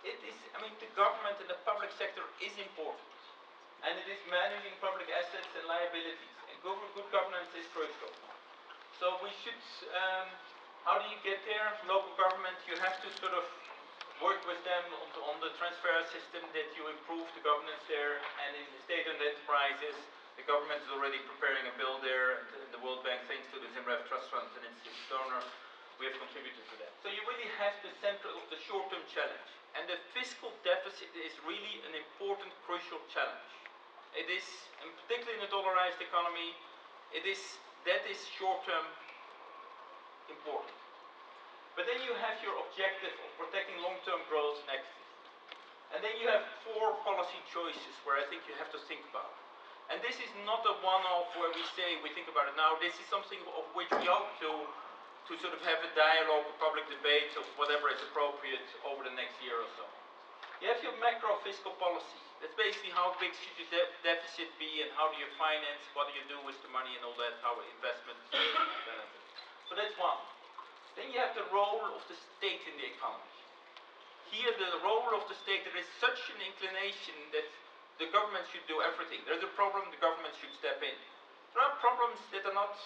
The government and the public sector is important. And it is managing public assets and liabilities. And good governance is crucial. So we should, how do you get there? Local government, you have to sort of work with them on the transfer system that you improve the governance there. And in the state-owned enterprises, the government is already preparing a bill there, and the World Bank, thanks to the ZimRef Trust Fund and its donor, we have contributed to that. So you really have the center of the short-term challenge. And the fiscal deficit is really an important, crucial challenge. It is, and particularly in a dollarized economy, that is short-term important. But then you have your objective of protecting long-term growth and equity. And then you have 4 policy choices where I think you have to think about. And this is not a one-off where we say we think about it now. This is something of which we hope to sort of have a dialogue, a public debate of whatever is appropriate over the next year or so. You have your macro fiscal policy. That's basically how big should your deficit be and how do you finance, what do you do with the money and all that, how investment benefit. So that's one. Then you have the role of the state in the economy. Here the role of the state, there is such an inclination that the government should do everything. There's a problem, the government should step in. There are problems that are not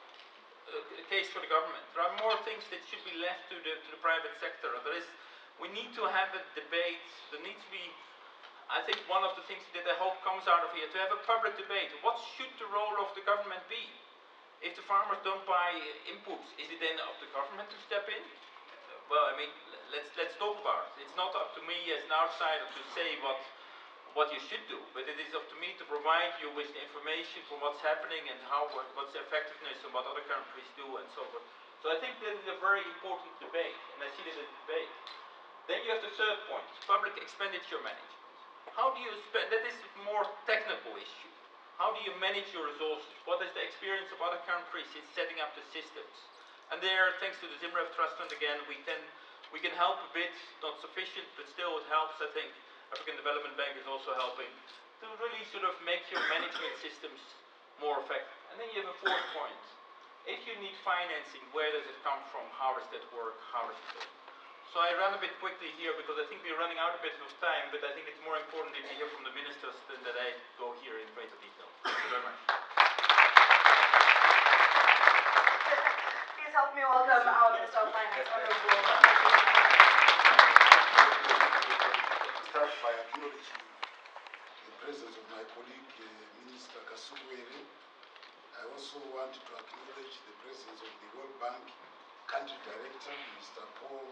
a case for the government. There are more things that should be left to the private sector. We need to have a debate. There needs to be, I think one of the things that I hope comes out of here, to have a public debate. What should the role of the government be? If the farmers don't buy inputs, is it then up to the government to step in? Well, let's talk about it. It's not up to me as an outsider to say what you should do, but it is up to me to provide you with the information for what's happening and what's the effectiveness and what other countries do and so forth. So I think this is a very important debate, and I see this as a debate. Then you have the third point, public expenditure management. How do you spend? That is a more technical issue. How do you manage your resources? What is the experience of other countries in setting up the systems? And there, thanks to the ZimRef Trust Fund again, we can help a bit, not sufficient, but still it helps, I think. African Development Bank is also helping to really sort of make your management systems more effective. And then you have a fourth point. If you need financing, where does it come from? How does that work? How does it go? So I ran a bit quickly here because I think we're running out a bit of time, but I think it's more important if you hear from the ministers than that I go here in greater detail. Thank you very much. Please help me welcome our Minister of Finance, Honorable. Start by acknowledging the presence of my colleague, Minister Kasubwere. I also want to acknowledge the presence of the World Bank Country Director, Mr. Paul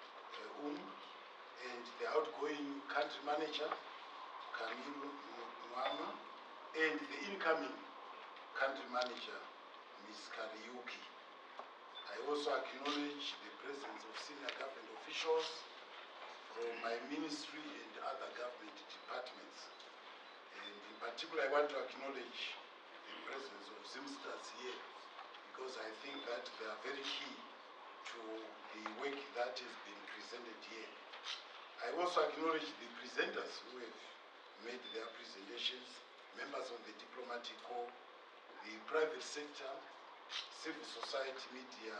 and the outgoing country manager, Camille Mwama, and the incoming country manager, Ms. Kariuki. I also acknowledge the presence of senior government officials from my ministry and other government departments. And in particular, I want to acknowledge the presence of Zimsters here, because I think that they are very key to the work that has been presented here. I also acknowledge the presenters who have made their presentations, members of the diplomatic corps, the private sector, civil society, media,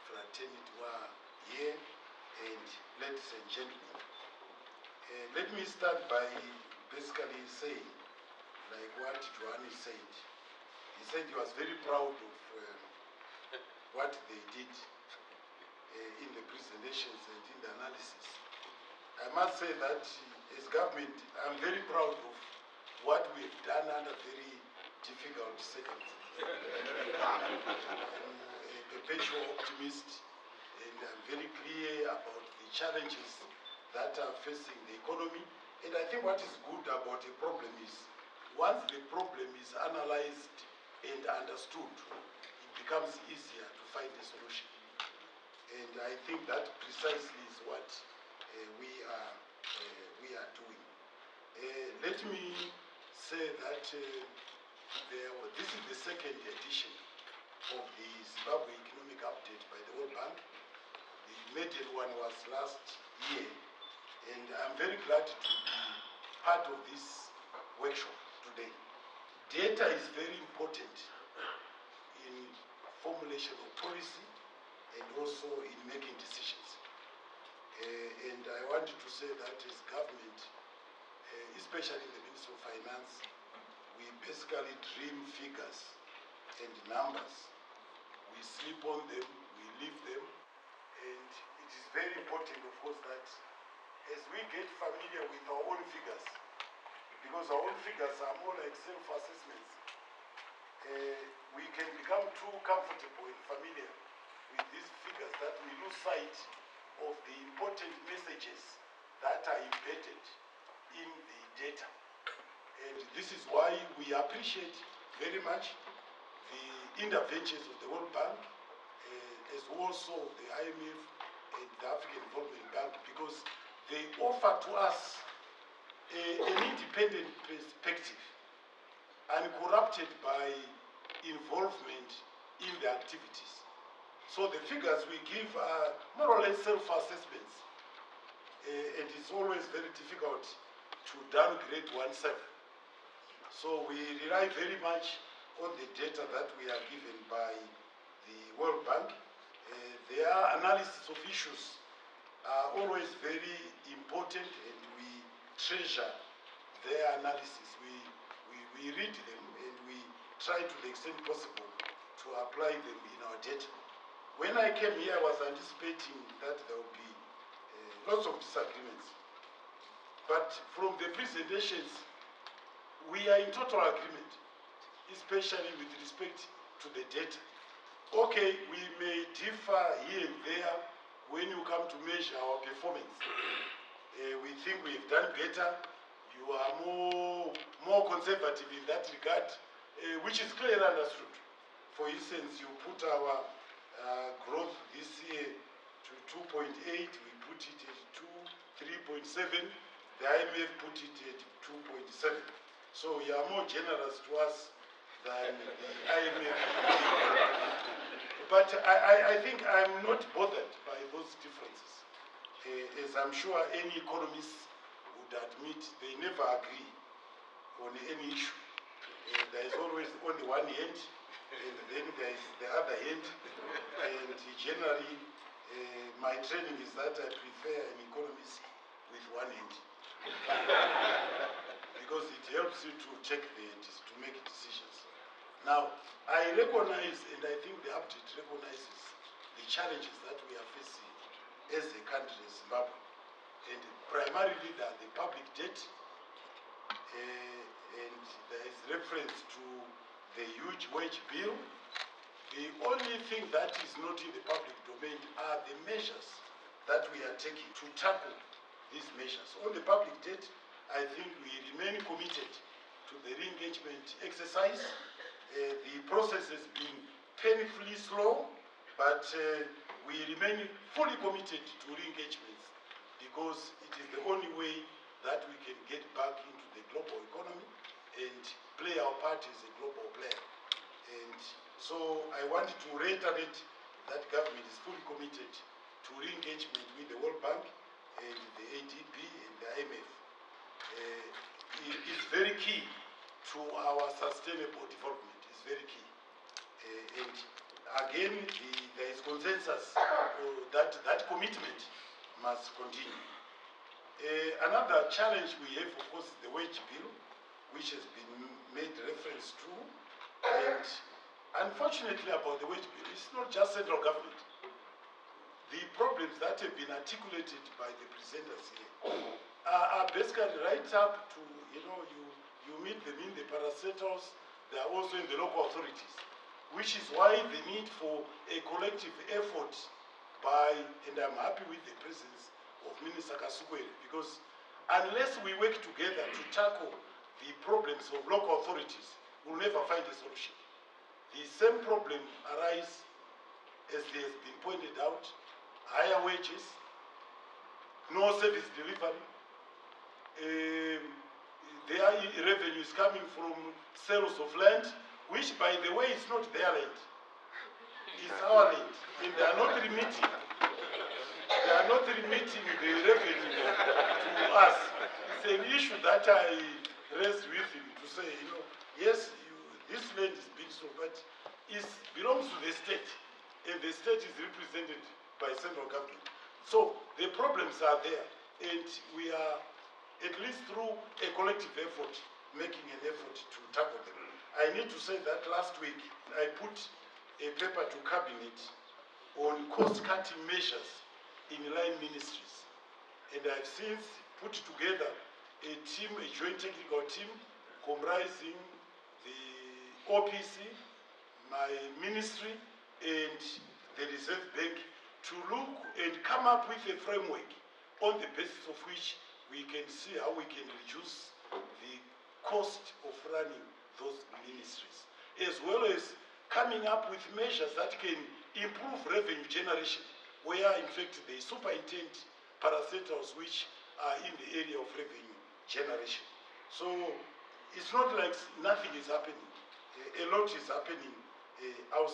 fraternity who are here, and ladies and gentlemen. Let me start by basically saying, like what Joanne said. He said he was very proud of what they did in the presentations and in the analysis. I must say that as government, I'm very proud of what we've done under very difficult circumstances. I'm a perpetual optimist, and I'm very clear about the challenges that are facing the economy. And I think what is good about a problem is, once the problem is analyzed and understood, it becomes easier to find a solution. And I think that precisely is what we are doing. Let me say that this is the second edition of the Zimbabwe Economic Update by the World Bank. The maiden one was last year, and I'm very glad to be part of this workshop today. Data is very important in formulation of policy and also in making decisions. And I wanted to say that as government, especially in the Ministry of Finance, we basically dream figures and numbers. We sleep on them, we live them, and it is very important, of course, that as we get familiar with our own figures, because our own figures are more like self-assessments, we can become too comfortable and familiar with these figures that we lose sight of the important messages that are embedded in the data. And this is why we appreciate very much the interventions of the World Bank, as also the IMF and the African Development Bank, because they offer to us an independent perspective, uncorrupted by involvement in the activities. So the figures we give are more or less self-assessments, and it's always very difficult to downgrade oneself. So we rely very much on the data that we are given by the World Bank. Their analysis of issues are always very important, and we treasure their analysis. We read them, and we try to the extent possible to apply them in our data. When I came here, I was anticipating that there would be lots of disagreements. But from the presentations, we are in total agreement, especially with respect to the data. Okay, we may differ here and there when you come to measure our performance. We think we've done better. You are more conservative in that regard, which is clearly understood. For instance, you put our growth this year to 2.8, we put it at 3.7, the IMF put it at 2.7. So you are more generous to us than the IMF. But I think I'm not bothered by those differences. As I'm sure any economist would admit, they never agree on any issue. There is always on the one hand, and then there is the other hand. And generally, my training is that I prefer an economist with one hand. Because it helps you to make decisions. Now, I recognize, and I think the update recognizes the challenges that we are facing as a country, as Zimbabwe. And primarily the public debt, and there is reference to the huge wage bill. The only thing that is not in the public domain are the measures that we are taking to tackle these measures. On the public debt, I think we remain committed to the re-engagement exercise. The process has been painfully slow, but we remain fully committed to re-engagements because it is the only way that we can get back into the global economy and play our part as a global player. And so I wanted to reiterate that government is fully committed to re-engagement with the World Bank and the ADB and the IMF. It's very key to our sustainable development. It's very key. And again, there is consensus that that commitment must continue. Another challenge we have, of course, is the wage bill, which has been made reference to. And unfortunately about the wage bill, it's not just central government. The problems that have been articulated by the presenters here are basically right up to, you meet them in the parastatals, they are also in the local authorities, which is why the need for a collective effort by, and I'm happy with the presence of Minister Kasukwele, because unless we work together to tackle the problems of local authorities, we'll never find a solution. The same problem arises, as has been pointed out, higher wages, no service delivery, there are revenues coming from sales of land, which, by the way, is not their land. It's our land, and they are not remitting. They are not remitting the revenue to us. It's an issue that I raised with him to say, yes, this land is being sold, but it belongs to the state, and the state is represented by central government. So the problems are there, and we are, at least through a collective effort, making an effort to tackle them. I need to say that last week I put a paper to cabinet on cost-cutting measures in line ministries, and I've since put together a team, a joint technical team comprising the OPC, my ministry, and the Reserve Bank to look and come up with a framework on the basis of which we can see how we can reduce the cost of running those ministries, as well as coming up with measures that can improve revenue generation, where in fact the superintendent parastatals which are in the area of revenue generation. So it's not like nothing is happening. A lot is happening out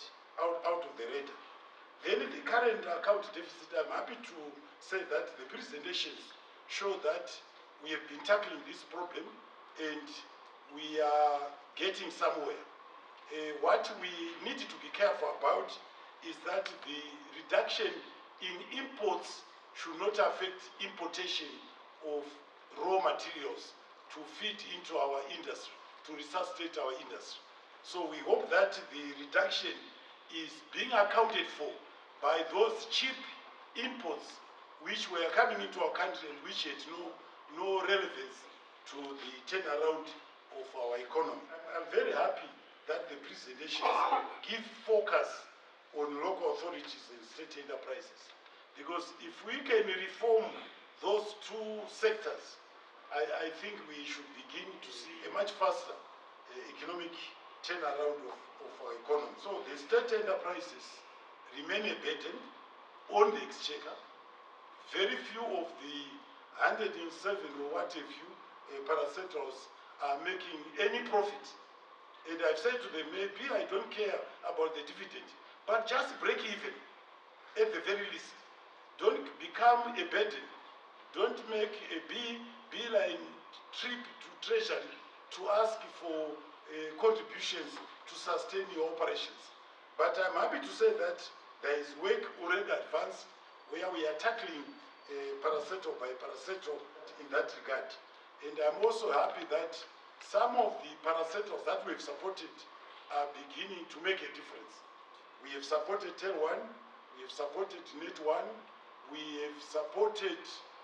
of the radar. Then the current account deficit, I'm happy to say that the presentations show that we have been tackling this problem and we are getting somewhere. What we need to be careful about is that the reduction in imports should not affect importation of raw materials to feed into our industry, to resuscitate our industry. So we hope that the reduction is being accounted for by those cheap imports which were coming into our country and which had no relevance to the turnaround of our economy. I'm very happy that the presentations give focus on local authorities and state enterprises, because if we can reform those two sectors, I think we should begin to see a much faster economic turnaround of our economy. So the state enterprises remain a burden on the exchequer. Very few of the 107 or what have you parastatals are making any profit. And I've said to them, maybe I don't care about the dividend, but just break even at the very least. Don't become a burden. Don't make a beeline trip to Treasury to ask for contributions to sustain your operations. But I'm happy to say that there is work already advanced where we are tackling parastatal by parastatal in that regard. And I'm also happy that some of the parastatals that we've supported are beginning to make a difference. We have supported TEL1, we have supported Net1, we have supported,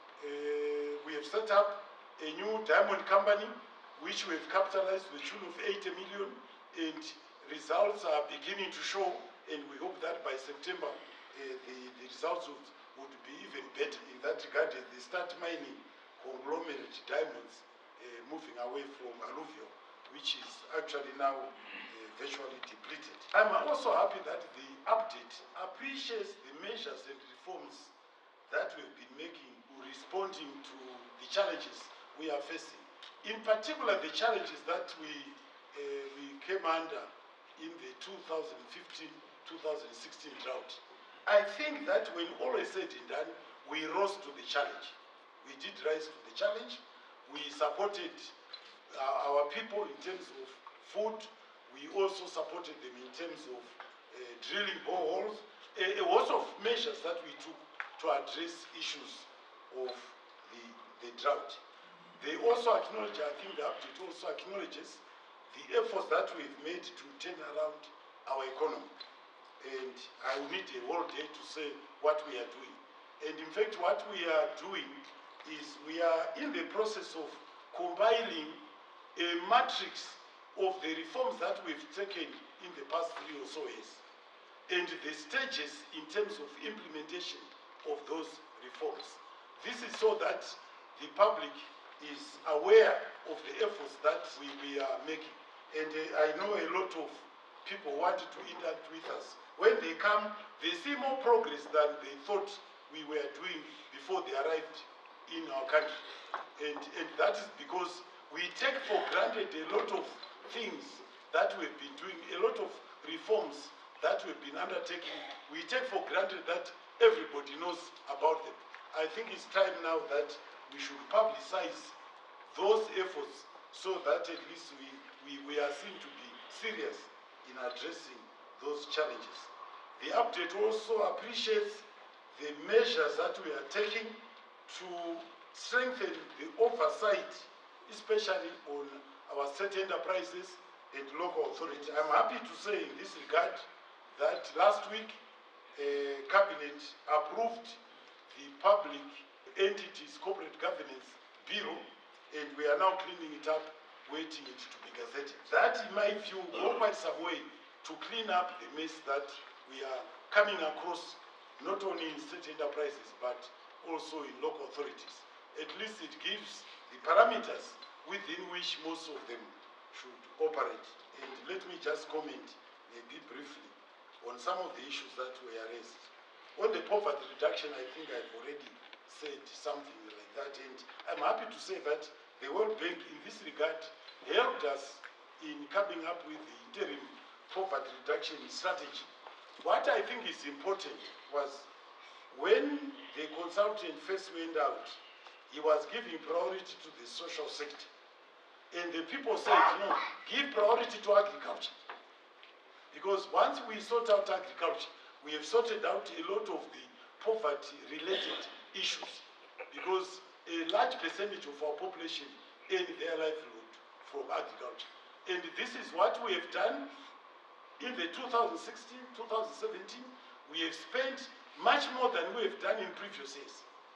we have set up a new diamond company which we have capitalized to the tune of 80 million, and results are beginning to show, and we hope that by September the results would be even better in that regard as they start mining conglomerate diamonds, moving away from alluvial, which is actually now virtually depleted. I'm also happy that the update appreciates the measures and reforms that we've been making, responding to the challenges we are facing. In particular, the challenges that we came under in the 2015-2016 drought. I think that when all is said and done, we rose to the challenge. We did rise to the challenge. We supported our people in terms of food. We also supported them in terms of drilling boreholes, a host of measures that we took to address issues of the drought. They also acknowledge, I think the update also acknowledges the efforts that we've made to turn around our economy. And I will need a whole day to say what we are doing. And in fact, what we are doing is we are in the process of compiling a matrix of the reforms that we've taken in the past 3 or so years, and the stages in terms of implementation of those reforms. This is so that the public is aware of the efforts that we are making. And I know a lot of people wanted to interact with us. When they come, they see more progress than they thought we were doing before they arrived in our country. And that is because we take for granted a lot of things that we've been doing, a lot of reforms that we've been undertaking. We take for granted that everybody knows about them. I think it's time now that we should publicize those efforts so that at least we are seen to be serious in addressing those challenges. The update also appreciates the measures that we are taking to strengthen the oversight, especially on our state enterprises and local authorities. I'm happy to say in this regard that last week, Cabinet approved the Public Entities Corporate Governance Bureau, and we are now cleaning it up, waiting it to be gazetted. That, in my view, will go quite some way to clean up the mess that we are coming across, not only in state enterprises, but also in local authorities. At least it gives the parameters within which most of them should operate. And let me just comment maybe briefly on some of the issues that were raised. On the poverty reduction, I think I've already said something like that, and I'm happy to say that the World Bank in this regard helped us in coming up with the interim poverty reduction strategy. What I think is important was when the consultant first went out, he was giving priority to the social sector. And the people said, no, give priority to agriculture. Because once we sort out agriculture, we have sorted out a lot of the poverty-related issues. Because a large percentage of our population earn their livelihood from agriculture. And this is what we have done in the 2016, 2017. We have spent much more than we have done in previous years.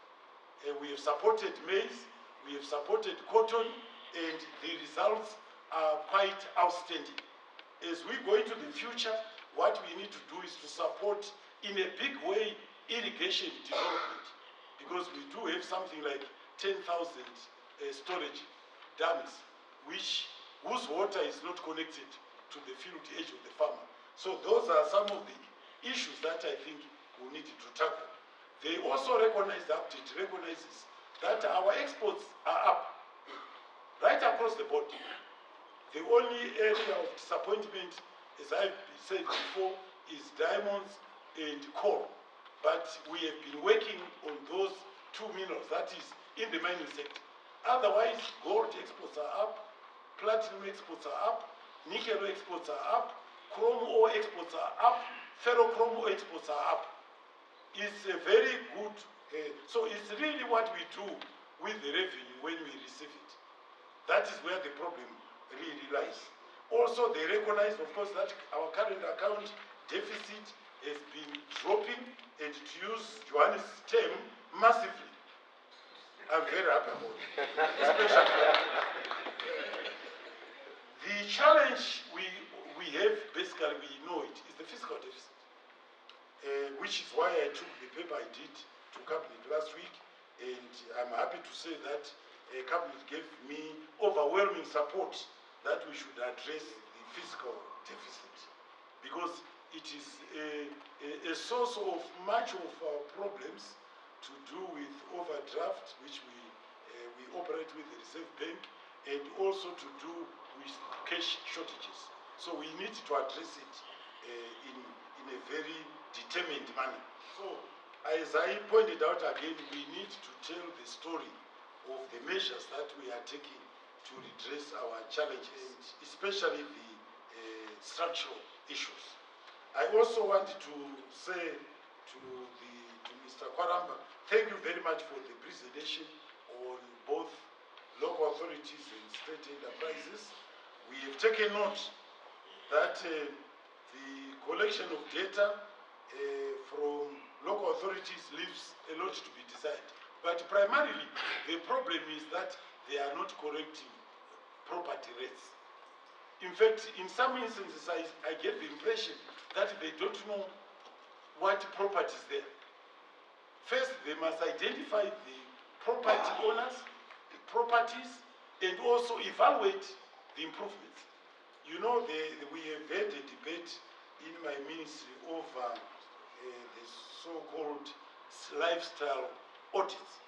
We have supported maize, we have supported cotton, and the results are quite outstanding. As we go into the future, what we need to do is to support in a big way irrigation development, because we do have something like 10,000 storage dams whose water is not connected to the field edge of the farmer. So those are some of the issues that I think we need to tackle. They also recognize, the update recognizes that our exports are up right across the board. The only area of disappointment, as I've said before, is diamonds and coal. But we have been working on those two minerals, that is, in the mining sector. Otherwise, gold exports are up, platinum exports are up, nickel exports are up, chrome ore exports are up, ferrochrome ore exports are up. It's a very good, so it's really what we do with the revenue when we receive it. That is where the problem really lies. Also, they recognize, of course, that our current account deficit has been dropping, and to use Johannes' term, massively. I'm very happy about it. Especially the challenge we have, basically, we know it, is the fiscal deficit. Which is why I took the paper I did to Cabinet last week, and I'm happy to say that Cabinet gave me overwhelming support that we should address the fiscal deficit, because it is a source of much of our problems to do with overdraft, which we operate with the Reserve Bank, and also to do with cash shortages. So we need to address it in a very determined manner. So, as I pointed out again, we need to tell the story of the measures that we are taking to redress our challenges, especially the structural issues. I also want to say to Mr. Kwaramba, thank you very much for the presentation on both local authorities and state enterprises. We have taken note that the collection of data from local authorities leaves a lot to be desired. But primarily, the problem is that they are not correcting property rates. In fact, in some instances, I get the impression that they don't know what property is there. First, they must identify the property owners, the properties, and also evaluate the improvements. You know, we have had a debate in my ministry over the so-called lifestyle audits.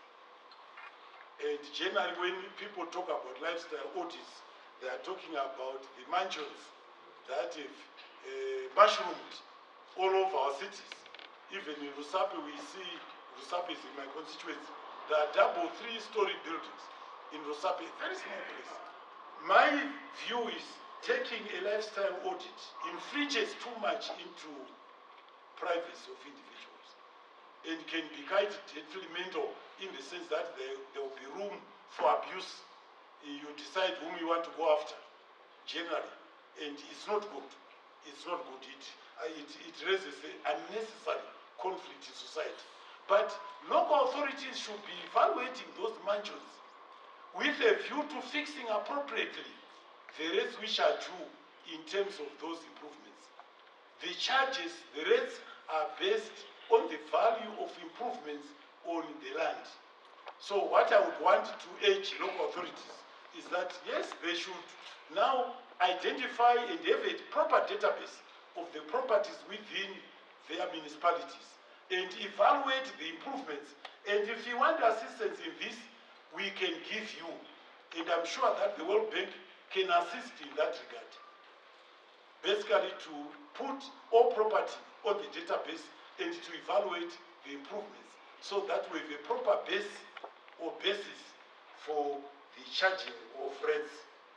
And generally, when people talk about lifestyle audits, they are talking about the mansions that have mushroomed all over our cities. Even in Rusape, we see, Rusape is in my constituency, there are double, 3-story buildings in Rusape, a very small place. My view is taking a lifestyle audit infringes too much into privacy of individuals and can be quite detrimental in the sense that there will be room for abuse. You decide whom you want to go after, generally, and it's not good. It's not good. It raises an unnecessary conflict in society. But local authorities should be evaluating those mansions with a view to fixing appropriately the rates which are due in terms of those improvements. The charges, the rates are based on the value of improvements on the land. So what I would want to urge local authorities is that, yes, they should now identify and have a proper database of the properties within their municipalities and evaluate the improvements. And if you want assistance in this, we can give you. And I'm sure that the World Bank can assist in that regard. Basically to put all property on the database and to evaluate the improvements so that we have a proper base or basis for the charging of rates.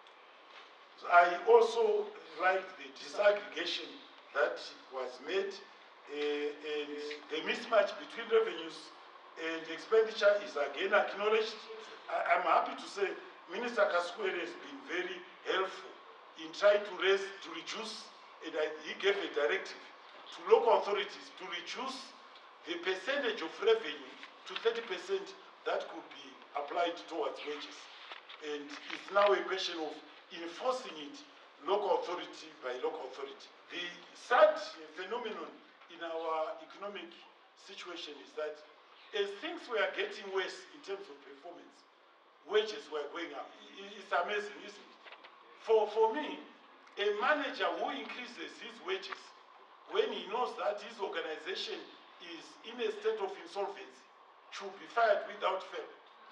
So I also like the disaggregation that was made, and the mismatch between revenues and expenditure is again acknowledged. I'm happy to say Minister Kaskwere has been very helpful in trying to reduce, and he gave a directive to local authorities to reduce the percentage of revenue to 30% that could be applied towards wages. And it's now a question of enforcing it local authority by local authority. The sad phenomenon in our economic situation is that as things were getting worse in terms of performance, wages were going up. It's amazing, isn't it? For me, a manager who increases his wages when he knows that his organization is in a state of insolvency should be fired without fail.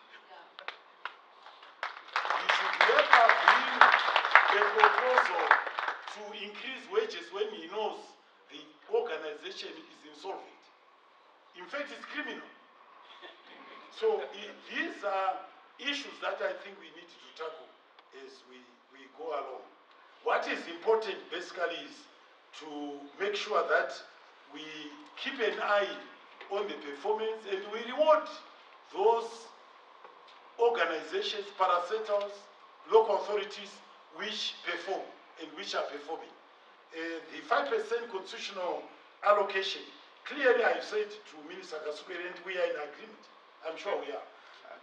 He should never bring a proposal to increase wages when he knows the organization is insolvent. In fact, it's criminal. So these are issues that I think we need to tackle as we go along. What is important basically is to make sure that we keep an eye on the performance and we reward those organizations, parastatals, local authorities which perform and which are performing. The 5% constitutional allocation, clearly I've said to Minister Kaskwere, and we are in agreement. I'm sure we are.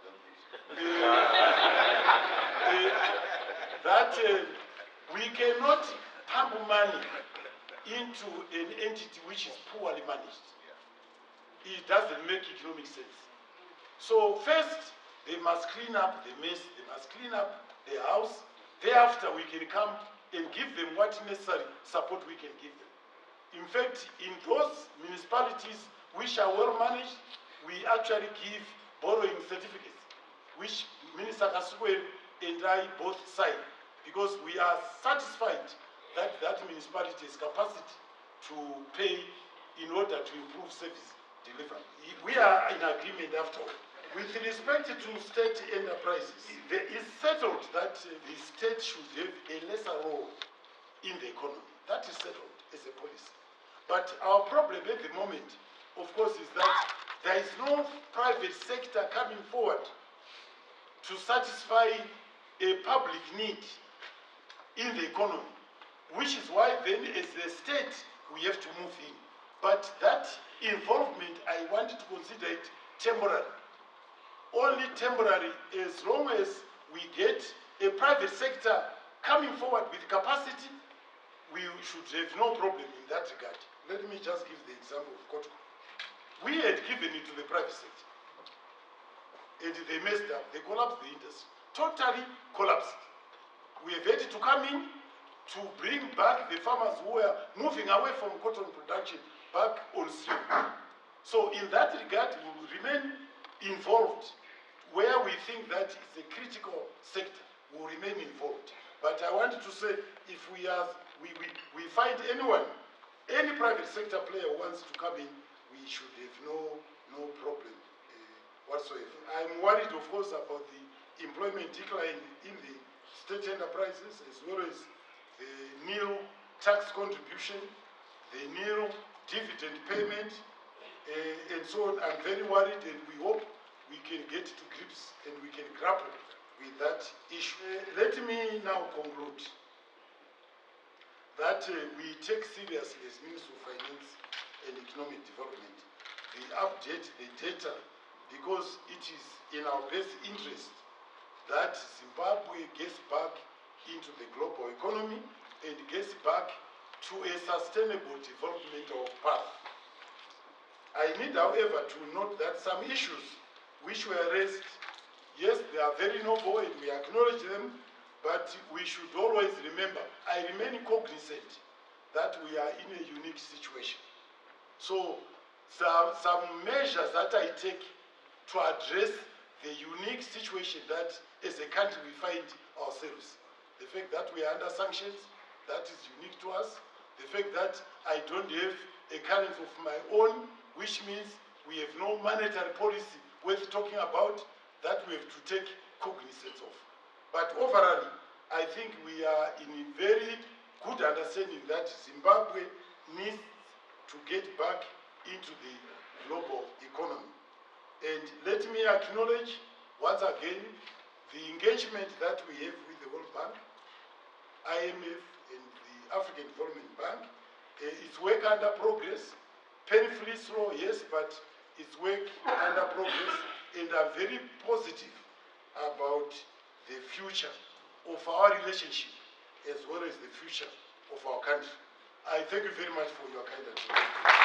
That we cannot pump money into an entity which is poorly managed. It doesn't make economic sense. So first, they must clean up the mess, they must clean up their house. Thereafter, we can come and give them what necessary support we can give them. In fact, in those municipalities which are well managed, we actually give borrowing certificates, which Minister Kaskwere and I both sign, because we are satisfied that that municipality has capacity to pay in order to improve service delivery. We are in agreement after all. With respect to state enterprises, it is settled that the state should have a lesser role in the economy. That is settled as a policy. But our problem at the moment, of course, is that there is no private sector coming forward to satisfy a public need in the economy, which is why then as a state we have to move in. But that involvement, I want to consider it temporary. Only temporary, as long as we get a private sector coming forward with capacity, we should have no problem in that regard. Let me just give the example of Kotko. We had given it to the private sector, and they messed up, they collapsed the industry, totally collapsed. We have had to come in to bring back the farmers who were moving away from cotton production back on stream. So in that regard, we will remain involved. Where we think that is a critical sector, we will remain involved. But I wanted to say, if we find anyone, any private sector player wants to come in, we should have no problem whatsoever. I'm worried, of course, about the employment decline in the state enterprises, as well as the nil tax contribution, the nil dividend payment, and so on. I'm very worried, and we hope we can get to grips and we can grapple with that issue. Let me now conclude that we take seriously as Minister of Finance and Economic Development the update, the data, because it is in our best interest that Zimbabwe gets back into the global economy and gets back to a sustainable developmental path. I need, however, to note that some issues which were raised, yes, they are very noble and we acknowledge them, but we should always remember, I remain cognizant that we are in a unique situation. So some measures that I take to address the unique situation that as a country we find ourselves. The fact that we are under sanctions, that is unique to us. The fact that I don't have a currency of my own, which means we have no monetary policy worth talking about, that we have to take cognizance of. But overall, I think we are in a very good understanding that Zimbabwe needs to get back into the global economy. And let me acknowledge once again the engagement that we have with the World Bank, IMF, and the African Development Bank. It's work under progress, painfully slow, yes, but it's work under progress, and I'm very positive about the future of our relationship as well as the future of our country. I thank you very much for your kind attention.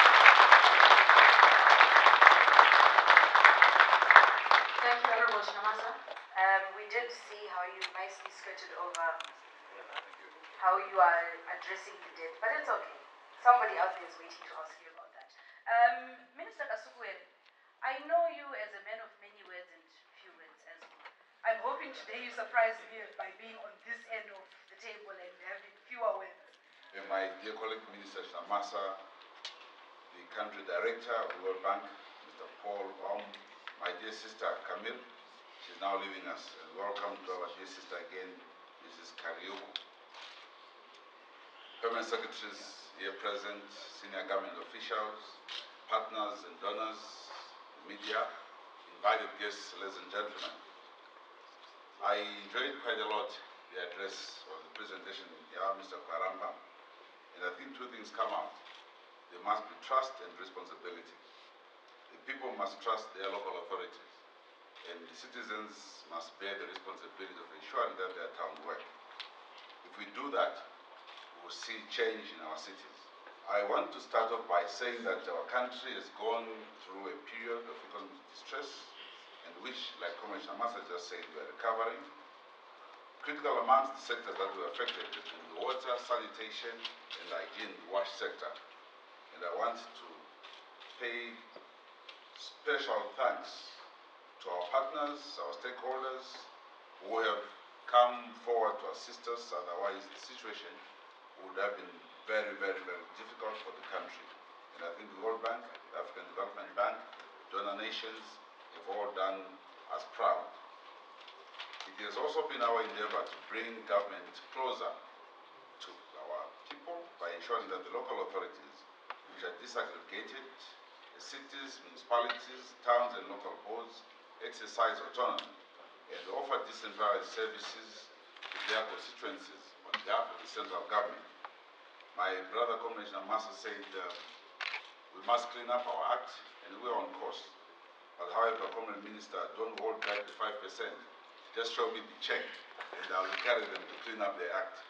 Thank you, Honorable Chinamasa. We did see how you nicely skirted over how you are addressing the debt, but it's okay. Somebody else is waiting to ask you about that. Minister Kasukuwere, I know you as a man of many words and few words as well. I'm hoping today you surprise me by being on this end of the table and having fewer words. My dear colleague, Minister Chinamasa, the country director of the World Bank, Mr. Paul Baum, my dear sister Camille, she's now leaving us, and welcome to our dear sister again, Mrs. Kariuki. Permanent secretaries here present, senior government officials, partners and donors, media, invited guests, ladies and gentlemen. I enjoyed quite a lot the address or the presentation of Mr. Karamba, and I think two things come out. There must be trust and responsibility. The people must trust their local authorities, and the citizens must bear the responsibility of ensuring that their town works. If we do that, we will see change in our cities. I want to start off by saying that our country has gone through a period of economic distress, in which, like Commissioner Chinamasa just said, we are recovering. Critical amongst the sectors that were affected is in the water, sanitation, and hygiene, the wash sector. And I want to pay special thanks to our partners, our stakeholders, who have come forward to assist us. Otherwise, the situation would have been very, very, very difficult for the country. And I think the World Bank, the African Development Bank, donor nations have all done us proud. It has also been our endeavor to bring government closer to our people by ensuring that the local authorities which are disaggregated, the cities, municipalities, towns, and local boards exercise autonomy and offer decentralized services to their constituencies on behalf of the central government. My brother, Commissioner Massa, said we must clean up our act, and we're on course. But however, Comrade Minister, don't hold back the 5%. Just show me the check, and I'll carry them to clean up their act.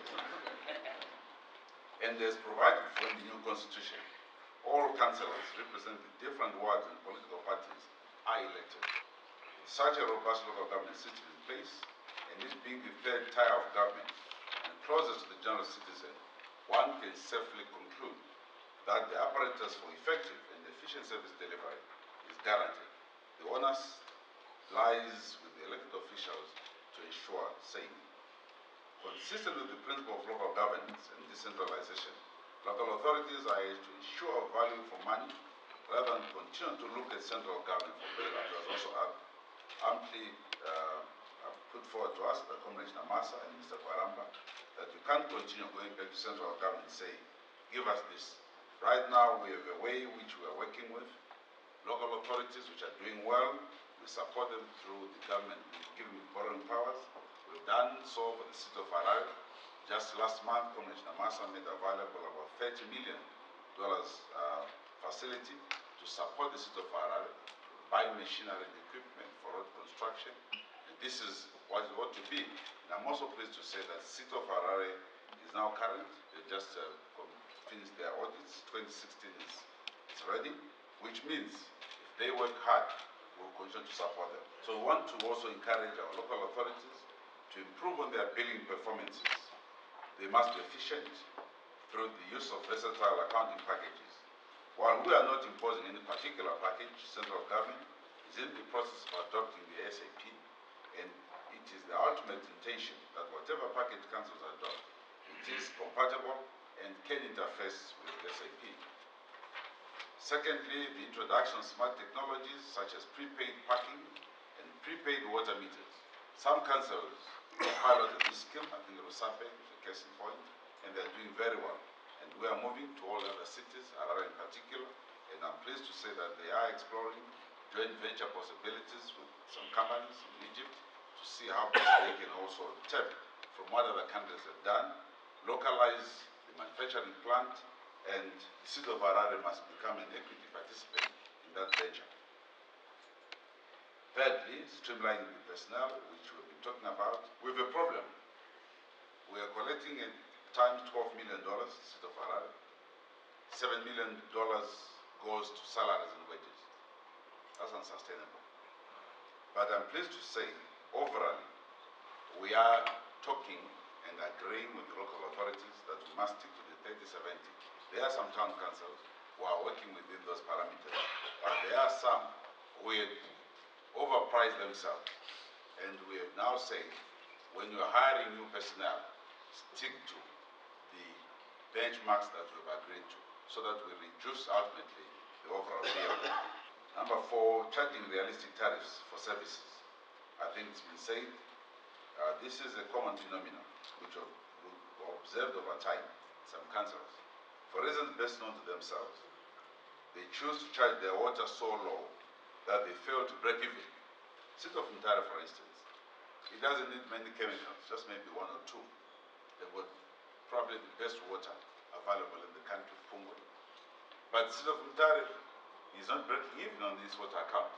And as provided for in the new constitution, all councillors representing different wards and political parties are elected. With such a robust local government system in place, and this being the third tier of government and closest to the general citizen, one can safely conclude that the apparatus for effective and efficient service delivery is guaranteed. The onus lies with the elected officials to ensure same. Consistent with the principle of local governance and decentralization, local authorities are to ensure value for money rather than continue to look at central government for better. That was also amply put forward to us by Commissioner Massa and Mr. Kwaramba, that we can't continue going back to central government and say, give us this. Right now, we have a way which we are working with local authorities which are doing well. We support them through the government. We've given them borrowing powers. We've done so for the city of Harare. Just last month, Commissioner Massa made available about $30 million facility to support the city of Harare, buy machinery and equipment for road construction. And this is what it ought to be. And I'm also pleased to say that the city of Harare is now current. They just finished their audits. 2016 is ready, which means if they work hard, we'll continue to support them. So we want to also encourage our local authorities to improve on their billing performances. They must be efficient through the use of versatile accounting packages. While we are not imposing any particular package, central government is in the process of adopting the SAP, and it is the ultimate intention that whatever package councils adopt, it is compatible and can interface with SAP. Secondly, the introduction of smart technologies such as prepaid parking and prepaid water meters. Some councils piloted this scheme. I think Rusape is a case in point, and they're doing very well. And we are moving to all other cities, Harare in particular, and I'm pleased to say that they are exploring joint venture possibilities with some companies in Egypt to see how best they can also tap from what other countries have done, localize the manufacturing plant, and the city of Harare must become an equity participant in that venture. Thirdly, streamlining the personnel, which we've been talking about. We have a problem. We are collecting at times $12 million, city of Harare. $7 million goes to salaries and wages. That's unsustainable. But I'm pleased to say, overall, we are talking and agreeing with the local authorities that we must stick to the 30-70. There are some town councils who are working within those parameters, but there are some who have overpriced themselves. And we have now said, when you're hiring new personnel, stick to the benchmarks that we've agreed to, so that we reduce ultimately the overall bill. Number 4, charging realistic tariffs for services. I think it's been said, this is a common phenomenon which we've observed over time in some councils. For reasons best known to themselves, they choose to charge their water so low that they fail to break even. City of Mutare, for instance, it doesn't need many chemicals, just maybe 1 or 2. They've got probably the best water available in the country, Pungwe. But City of Mutare is not breaking even on this water account.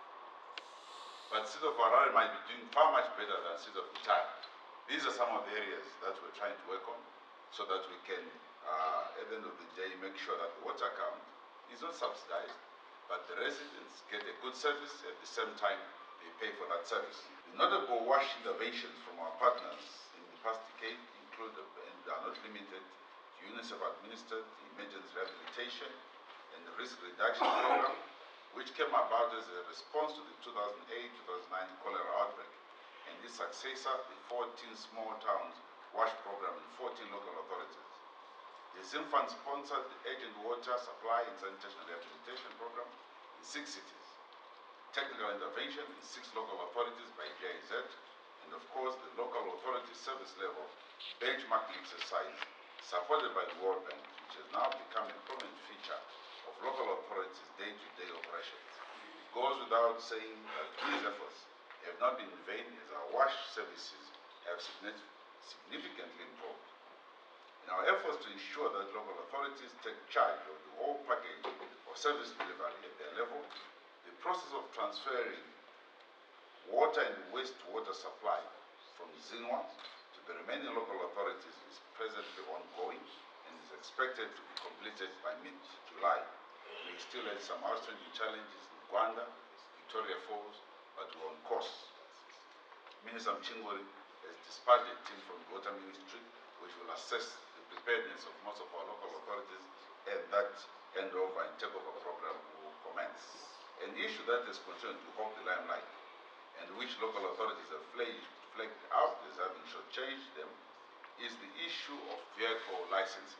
But City of Harare might be doing far much better than City of Mutare. These are some of the areas that we're trying to work on, so that we can, at the end of the day, make sure that the water account is not subsidized, but the residents get a good service at the same time they pay for that service. The notable WASH interventions from our partners in the past decade include, and are not limited to UNICEF-administered emergency rehabilitation and the risk reduction program, which came about as a response to the 2008-2009 cholera outbreak, and its successor, the 14 small towns WASH program in 14 local authorities. The ZIMFAN sponsored the urgent water supply and sanitation rehabilitation program in 6 cities. Technical intervention in 6 local authorities by GIZ, and of course the local authority service level benchmarking exercise supported by the World Bank, which has now become a prominent feature of local authorities' day-to-day operations. It goes without saying that these efforts have not been in vain, as our WASH services have significantly improved. In our efforts to ensure that local authorities take charge of the whole package of service delivery at their level, the process of transferring water and wastewater supply from ZINWA to the remaining local authorities is presently ongoing and is expected to be completed by mid-July. We still had some outstanding challenges in Gwanda, Victoria Falls, but we're on course. Minister Mchingori has dispatched a team from the Water Ministry which will assess the preparedness of most of our local authorities, and that handover and takeover program will commence. An issue that has continued to hog the limelight and which local authorities have flagged out as having shortchanged them is the issue of vehicle licenses.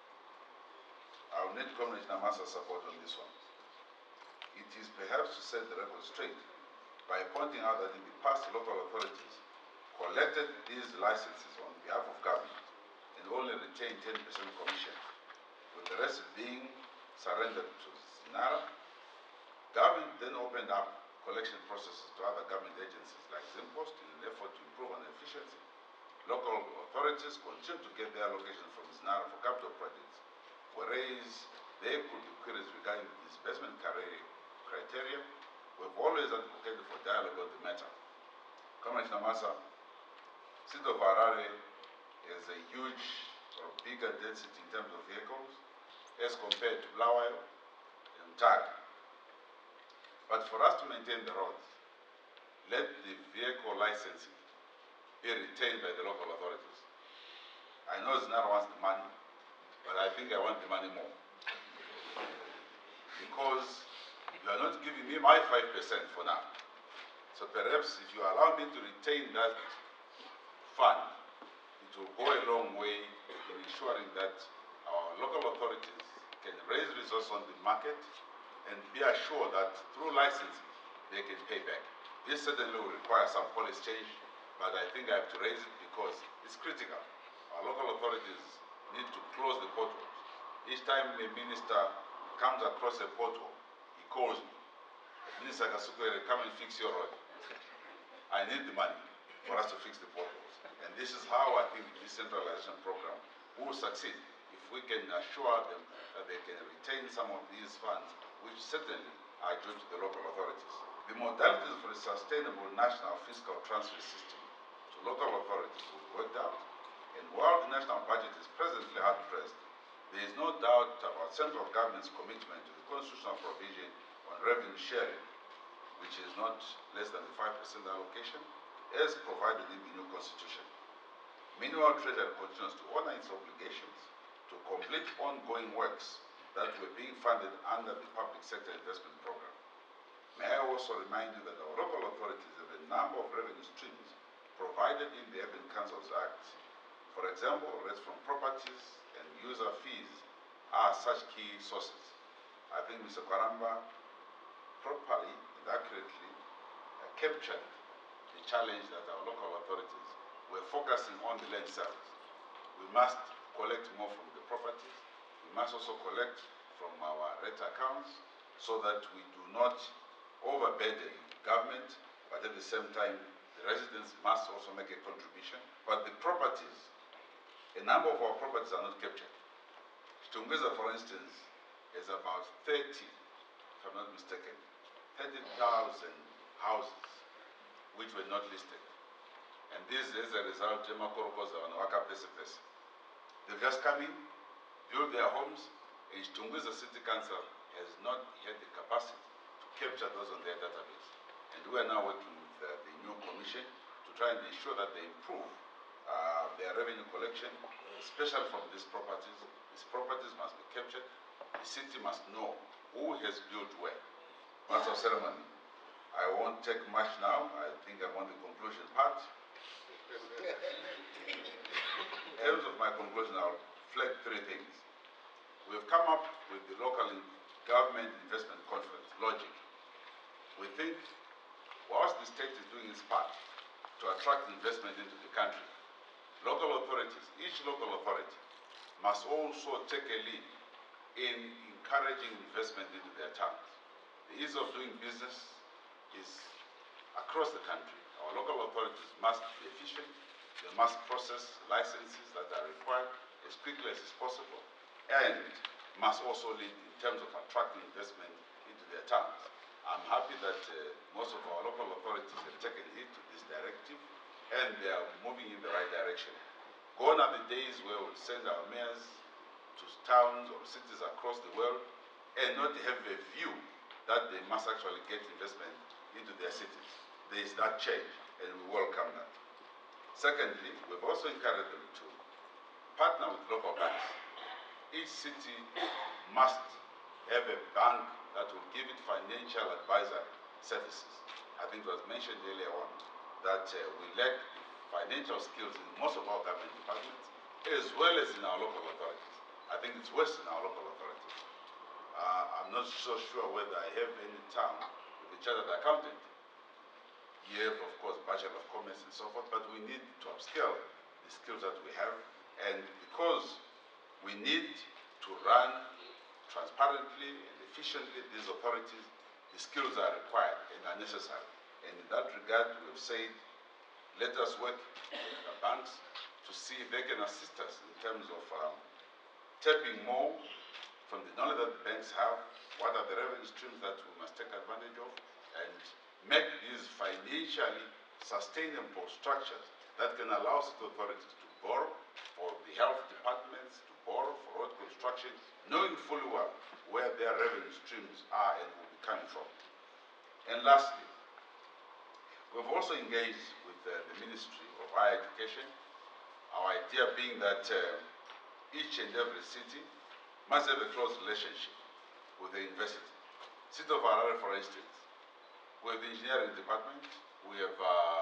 I will need Comrade Namasa's support on this one. It is perhaps to set the record straight by pointing out that in the past local authorities collected these licenses on behalf of government and only retained 10% commission, with the rest being surrendered to SINARA. Government then opened up collection processes to other government agencies like ZimPost in an effort to improve on efficiency. Local authorities continue to get their allocation from SINARA for capital projects, whereas there could be queries regarding the disbursement criteria. We've always advocated for dialogue on the matter. Comrade Namasa, City of Harare has a huge or bigger density in terms of vehicles as compared to Bulawayo and Mthatha. But for us to maintain the roads, let the vehicle licensing be retained by the local authorities. I know Zinara wants the money, but I think I want the money more. Because you are not giving me my 5% for now. So perhaps if you allow me to retain that fund, it will go a long way in ensuring that our local authorities can raise resources on the market and be assured that through licensing, they can pay back. This certainly will require some policy change, but I think I have to raise it because it's critical. Our local authorities need to close the potholes. Each time a minister comes across a pothole, he calls me. Minister Kasukwere, come and fix your road. I need the money for us to fix the potholes. And this is how I think the decentralization program will succeed, if we can assure them that they can retain some of these funds, which certainly are due to the local authorities. The modalities for a sustainable national fiscal transfer system to local authorities will be worked out. And while the national budget is presently hard pressed, there is no doubt about central government's commitment to the constitutional provision on revenue sharing, which is not less than the 5% allocation, as provided in the new constitution. Meanwhile, Treasury continues to honor its obligations to complete ongoing works that were being funded under the Public Sector Investment Program. May I also remind you that our local authorities have a number of revenue streams provided in the Urban Councils Act. For example, rates from properties and user fees are such key sources. I think Mr. Kwaramba properly and accurately captured the challenge that our local authorities were focusing on the land sales. We must collect more from the properties. We must also collect from our rent accounts so that we do not overburden government, but at the same time, the residents must also make a contribution. But the properties, a number of our properties are not captured. Chitungwiza, for instance, is about 30, if I'm not mistaken, 30,000 houses which were not listed. And this is a result of Makorokoza and Waka Pesepes. They've just come in, built their homes, and Chitungwiza City Council has not had the capacity to capture those on their database. And we are now working with the new commission to try and ensure that they improve their revenue collection, especially from these properties. These properties must be captured. The city must know who has built where. Master of ceremony, I won't take much now. I think I'm on the conclusion part. In terms of my conclusion, I'll flag three things. We've come up with the local government investment conference, LOGIC. We think, whilst the state is doing its part to attract investment into the country, local authorities, each local authority must also take a lead in encouraging investment into their towns. The ease of doing business is across the country. Our local authorities must be efficient. They must process licenses that are required as quickly as is possible, and must also lead in terms of attracting investment into their towns. I'm happy that most of our local authorities have taken heed to this directive, and they are moving in the right direction. Gone are the days where we'll send our mayors to towns or cities across the world and not have a view that they must actually get investment into their cities. There is that change, and we welcome that. Secondly, we've also encouraged them to partner with local banks. Each city must have a bank that will give it financial advisory services. I think it was mentioned earlier on that we lack financial skills in most of our government departments, as well as in our local authorities. I think it's worse in our local authorities. I'm not so sure whether I have any town with a chartered accountant. You have, of course, Bachelor of Commerce and so forth, but we need to upscale the skills that we have. And because we need to run transparently and efficiently these authorities, the skills are required and are necessary. And in that regard, we have said, let us work with the banks to see if they can assist us in terms of tapping more from the knowledge that the banks have, what are the revenue streams that we must take advantage of, and make these financially sustainable structures that can allow city authorities to borrow for the health departments, to borrow for road construction, knowing fully well where their revenue streams are and will be coming from. And lastly, we've also engaged with the Ministry of Higher Education, our idea being that each and every city must have a close relationship with the university. City of Harare, for instance, we have the engineering department, we have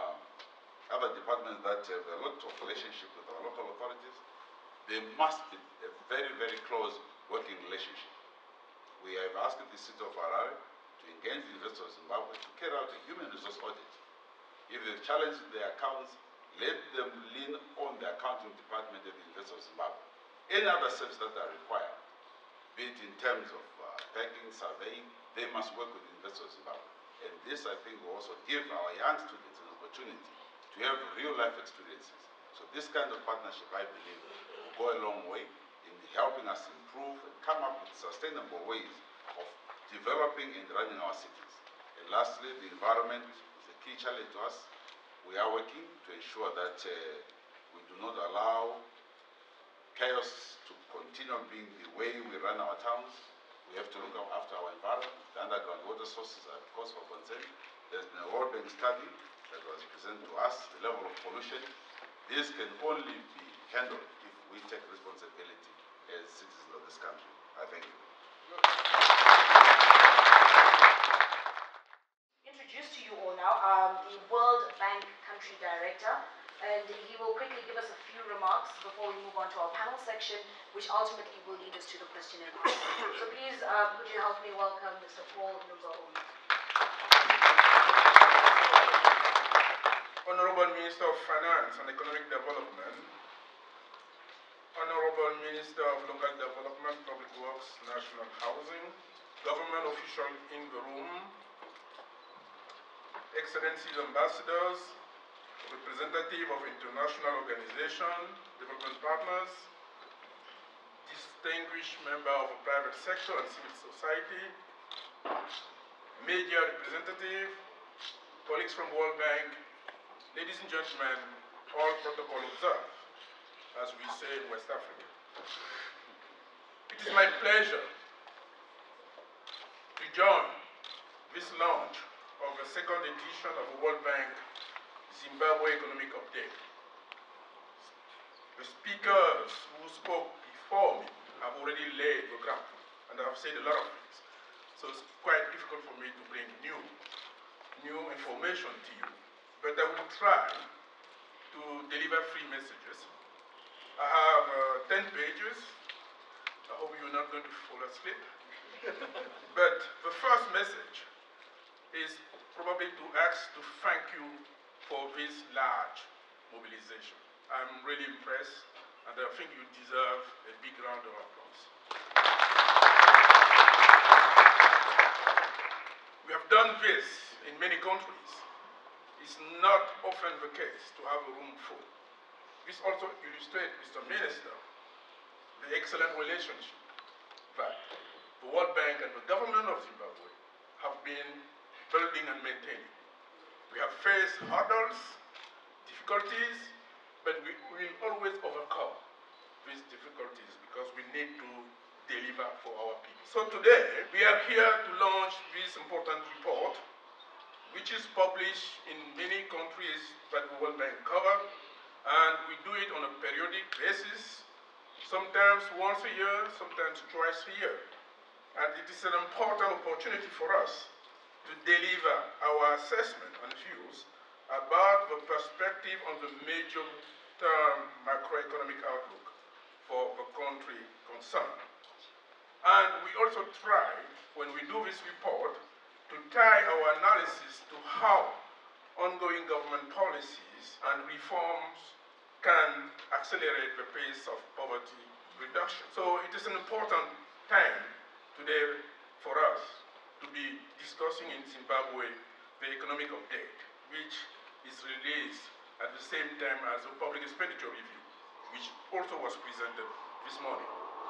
other departments that have a lot of relationship with our local authorities. There must be a very, very close working relationship. We have asked the City of Harare to engage the University of Zimbabwe to carry out a human resource audit. If they've challenged their accounts, let them lean on the accounting department at the University of Zimbabwe. Any other services that are required, be it in terms of banking, surveying, they must work with the University of Zimbabwe. And this, I think, will also give our young students an opportunity to have real-life experiences. So this kind of partnership, I believe, will go a long way in helping us improve and come up with sustainable ways of developing and running our cities. And lastly, the environment is a key challenge to us. We are working to ensure that we do not allow chaos to continue being the way we run our towns. We have to look after our environment. The underground water sources are a cause for concern. There's been a World Bank study that was presented to us, the level of pollution. This can only be handled if we take responsibility as citizens of this country. I thank you. Introduce to you all now the World Bank Country Director, and he will quickly give us a few remarks before we move on to our panel section, which ultimately will lead us to the question and answer. So please, would you help me welcome Mr. Paul Numboni. Honorable Minister of Finance and Economic Development, Honorable Minister of Local Development, Public Works, National Housing, government officials in the room, Excellencies Ambassadors, representative of international organizations, development partners, distinguished member of the private sector and civil society, media representative, colleagues from World Bank, ladies and gentlemen, all protocol observed, as we say in West Africa. It is my pleasure to join this launch of the second edition of the World Bank Zimbabwe Economic Update. The speakers who spoke before me have already laid the ground, and I have said a lot of things. So it's quite difficult for me to bring new information to you. But I will try to deliver 3 messages. I have 10 pages. I hope you're not going to fall asleep. But the first message is probably to ask to thank you for this large mobilization. I'm really impressed And I think you deserve a big round of applause. We have done this in many countries. It's not often the case to have a room full. This also illustrates, Mr. Minister, the excellent relationship that the World Bank and the government of Zimbabwe have been building and maintaining. We have faced hurdles, difficulties, but we will always overcome these difficulties because we need to deliver for our people. So today, we are here to launch this important report, which is published in many countries that the World Bank covers, and we do it on a periodic basis, sometimes once a year, sometimes twice a year. And it is an important opportunity for us to deliver our assessment and views about the perspective on the major term macroeconomic outlook for the country concerned. And we also try, when we do this report, to tie our analysis to how ongoing government policies and reforms can accelerate the pace of poverty reduction. So it is an important time today for us to be discussing in Zimbabwe the economic update, which is released at the same time as the public expenditure review, which also was presented this morning.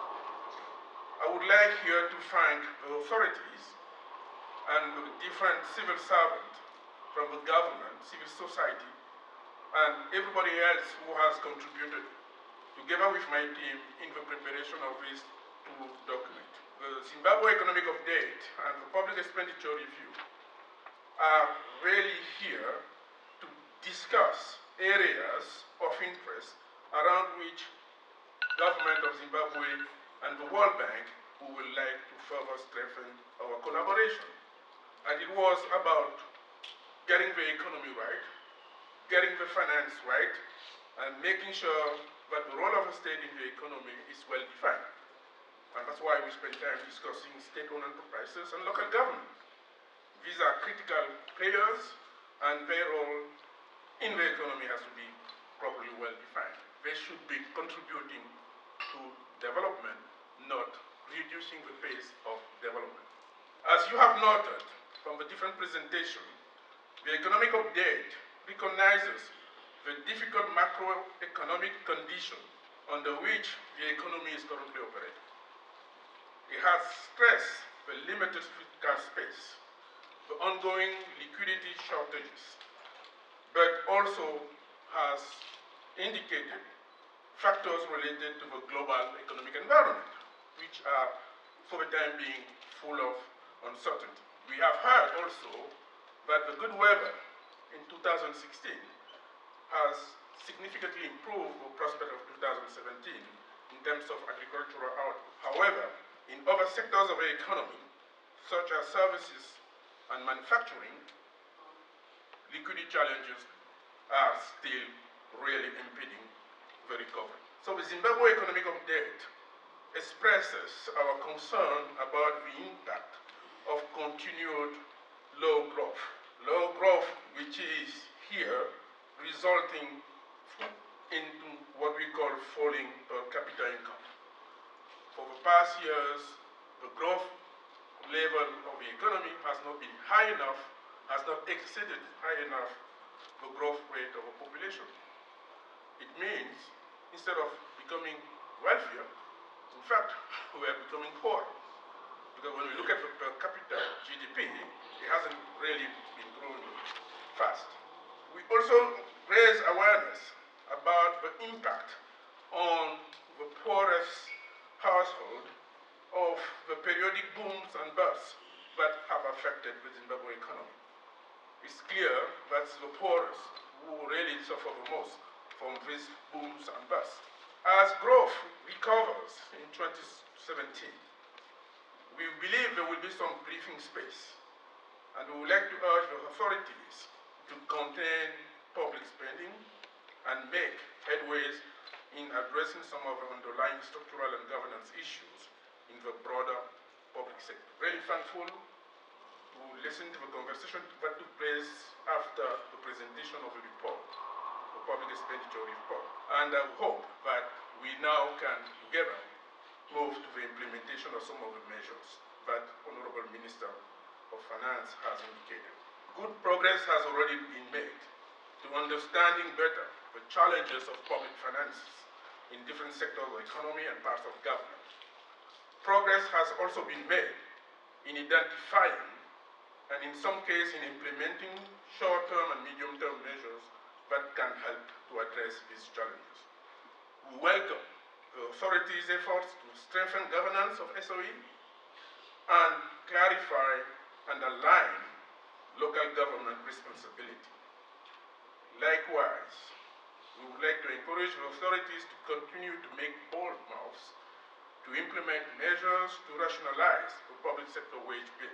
I would like here to thank the authorities and the different civil servants from the government, civil society, and everybody else who has contributed together with my team in the preparation of this document. The Zimbabwe Economic Update and the Public Expenditure Review are really here to discuss areas of interest around which government of Zimbabwe and the World Bank who would like to further strengthen our collaboration. And it was about getting the economy right, getting the finance right, and making sure that the role of the state in the economy is well defined. And that's why we spend time discussing state-owned enterprises and local government. These are critical players, and their role in the economy has to be properly well defined. They should be contributing to development, not reducing the pace of development. As you have noted from the different presentations, the economic update recognizes the difficult macroeconomic condition under which the economy is currently operating. It has stressed the limited fiscal space, the ongoing liquidity shortages, but also has indicated factors related to the global economic environment, which are, for the time being, full of uncertainty. We have heard also that the good weather in 2016 has significantly improved the prospect of 2017 in terms of agricultural output. However, in other sectors of the economy, such as services and manufacturing, liquidity challenges are still really impeding the recovery. So the Zimbabwe Economic Update expresses our concern about the impact of continued low growth. Low growth, which is here resulting into what we call falling per capita income. For the past years, the growth level of the economy has not been high enough, has not exceeded high enough the growth rate of the population. It means instead of becoming wealthier, in fact, we are becoming poor. Because when we look at the per capita GDP, it hasn't really been growing fast. We also raise awareness about the impact on the poorest household of the periodic booms and busts that have affected the Zimbabwe economy. It's clear that the poorest who really suffer the most from these booms and busts. As growth recovers in 2017, we believe there will be some breathing space, and we would like to urge the authorities to contain public spending and make headways in addressing some of the underlying structural and governance issues in the broader public sector. Really thankful to listen to the conversation that took place after the presentation of the report, the public expenditure report. And I hope that we now can together move to the implementation of some of the measures that Honorable Minister of Finance has indicated. Good progress has already been made to understanding better the challenges of public finances in different sectors of economy and parts of government. Progress has also been made in identifying and in some cases in implementing short-term and medium-term measures that can help to address these challenges. We welcome the authorities' efforts to strengthen governance of SOE and clarify and align local government responsibility. Likewise, we would like to encourage the authorities to continue to make bold moves to implement measures to rationalize the public sector wage bill.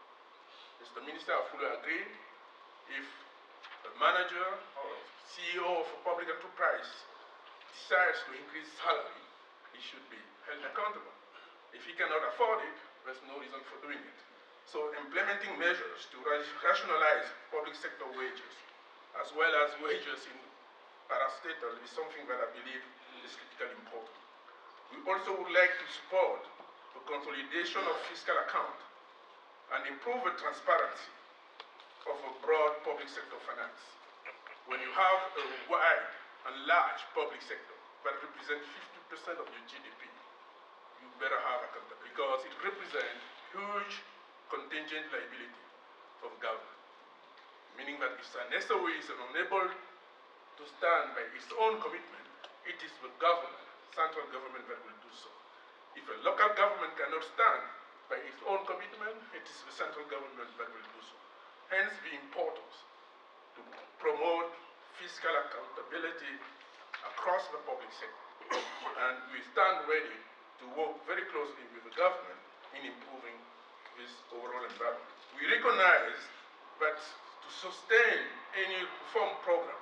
Mr. Minister, I fully agree. If a manager or CEO of a public enterprise decides to increase salary, he should be held accountable. If he cannot afford it, there's no reason for doing it. So implementing measures to rationalize public sector wages, as well as wages in parastatal, is something that I believe is critically important. We also would like to support the consolidation of fiscal account and improve the transparency of a broad public sector finance. When you have a wide and large public sector that represents 50% of your GDP, you better have accountability because it represents huge contingent liability for the government. Meaning that if an SOE is unable to stand by its own commitment, it is the government, central government, that will do so. If a local government cannot stand by its own commitment, it is the central government that will do so. Hence the importance to promote fiscal accountability across the public sector. And we stand ready to work very closely with the government in improving this overall environment. We recognize that to sustain any reform program,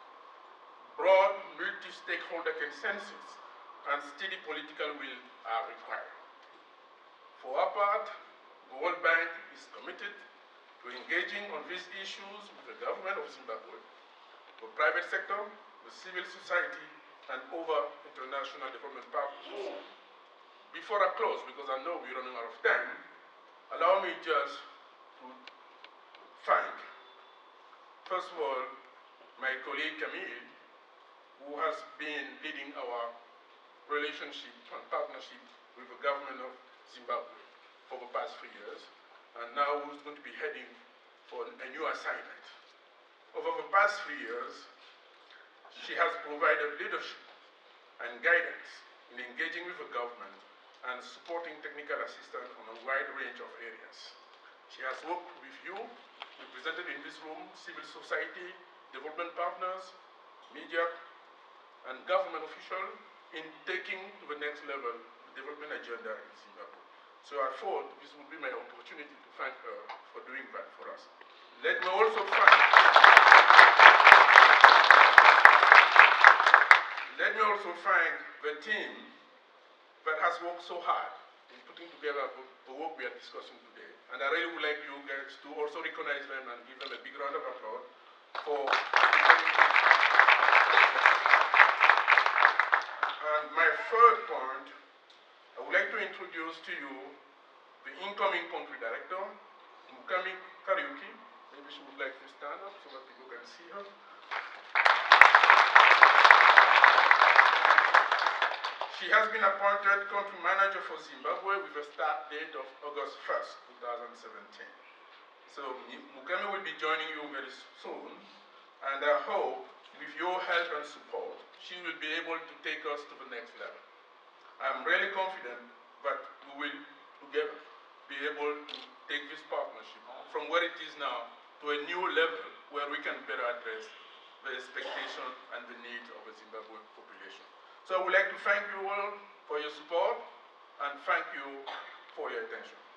broad multi-stakeholder consensus and steady political will are required. For our part, the World Bank is committed to engaging on these issues with the government of Zimbabwe, the private sector, the civil society, and other international development partners. Before I close, because I know we're running out of time, allow me just to thank, first of all, my colleague Camille, who has been leading our relationship and partnership with the government of Zimbabwe for the past 3 years, and now who's going to be heading for a new assignment. Over the past 3 years, she has provided leadership and guidance in engaging with the government and supporting technical assistance on a wide range of areas. She has worked with you, represented in this room, civil society, development partners, media, and government officials in taking to the next level the development agenda in Zimbabwe. So I thought this would be my opportunity to thank her for doing that for us. Let me also thank the team that has worked so hard in putting together the work we are discussing today. And I really would like you guys to also recognize them and give them a big round of applause for And my third point, I would like to introduce to you the incoming country director, Mukami Kariuki. Maybe she would like to stand up so that people can see her. She has been appointed country manager for Zimbabwe with a start date of August 1st, 2017. So Mukami will be joining you very soon, and I hope with your help and support, she will be able to take us to the next level. I'm really confident that we will together be able to take this partnership from where it is now to a new level where we can better address the expectation and the needs of the Zimbabwean population. So I would like to thank you all for your support and thank you for your attention.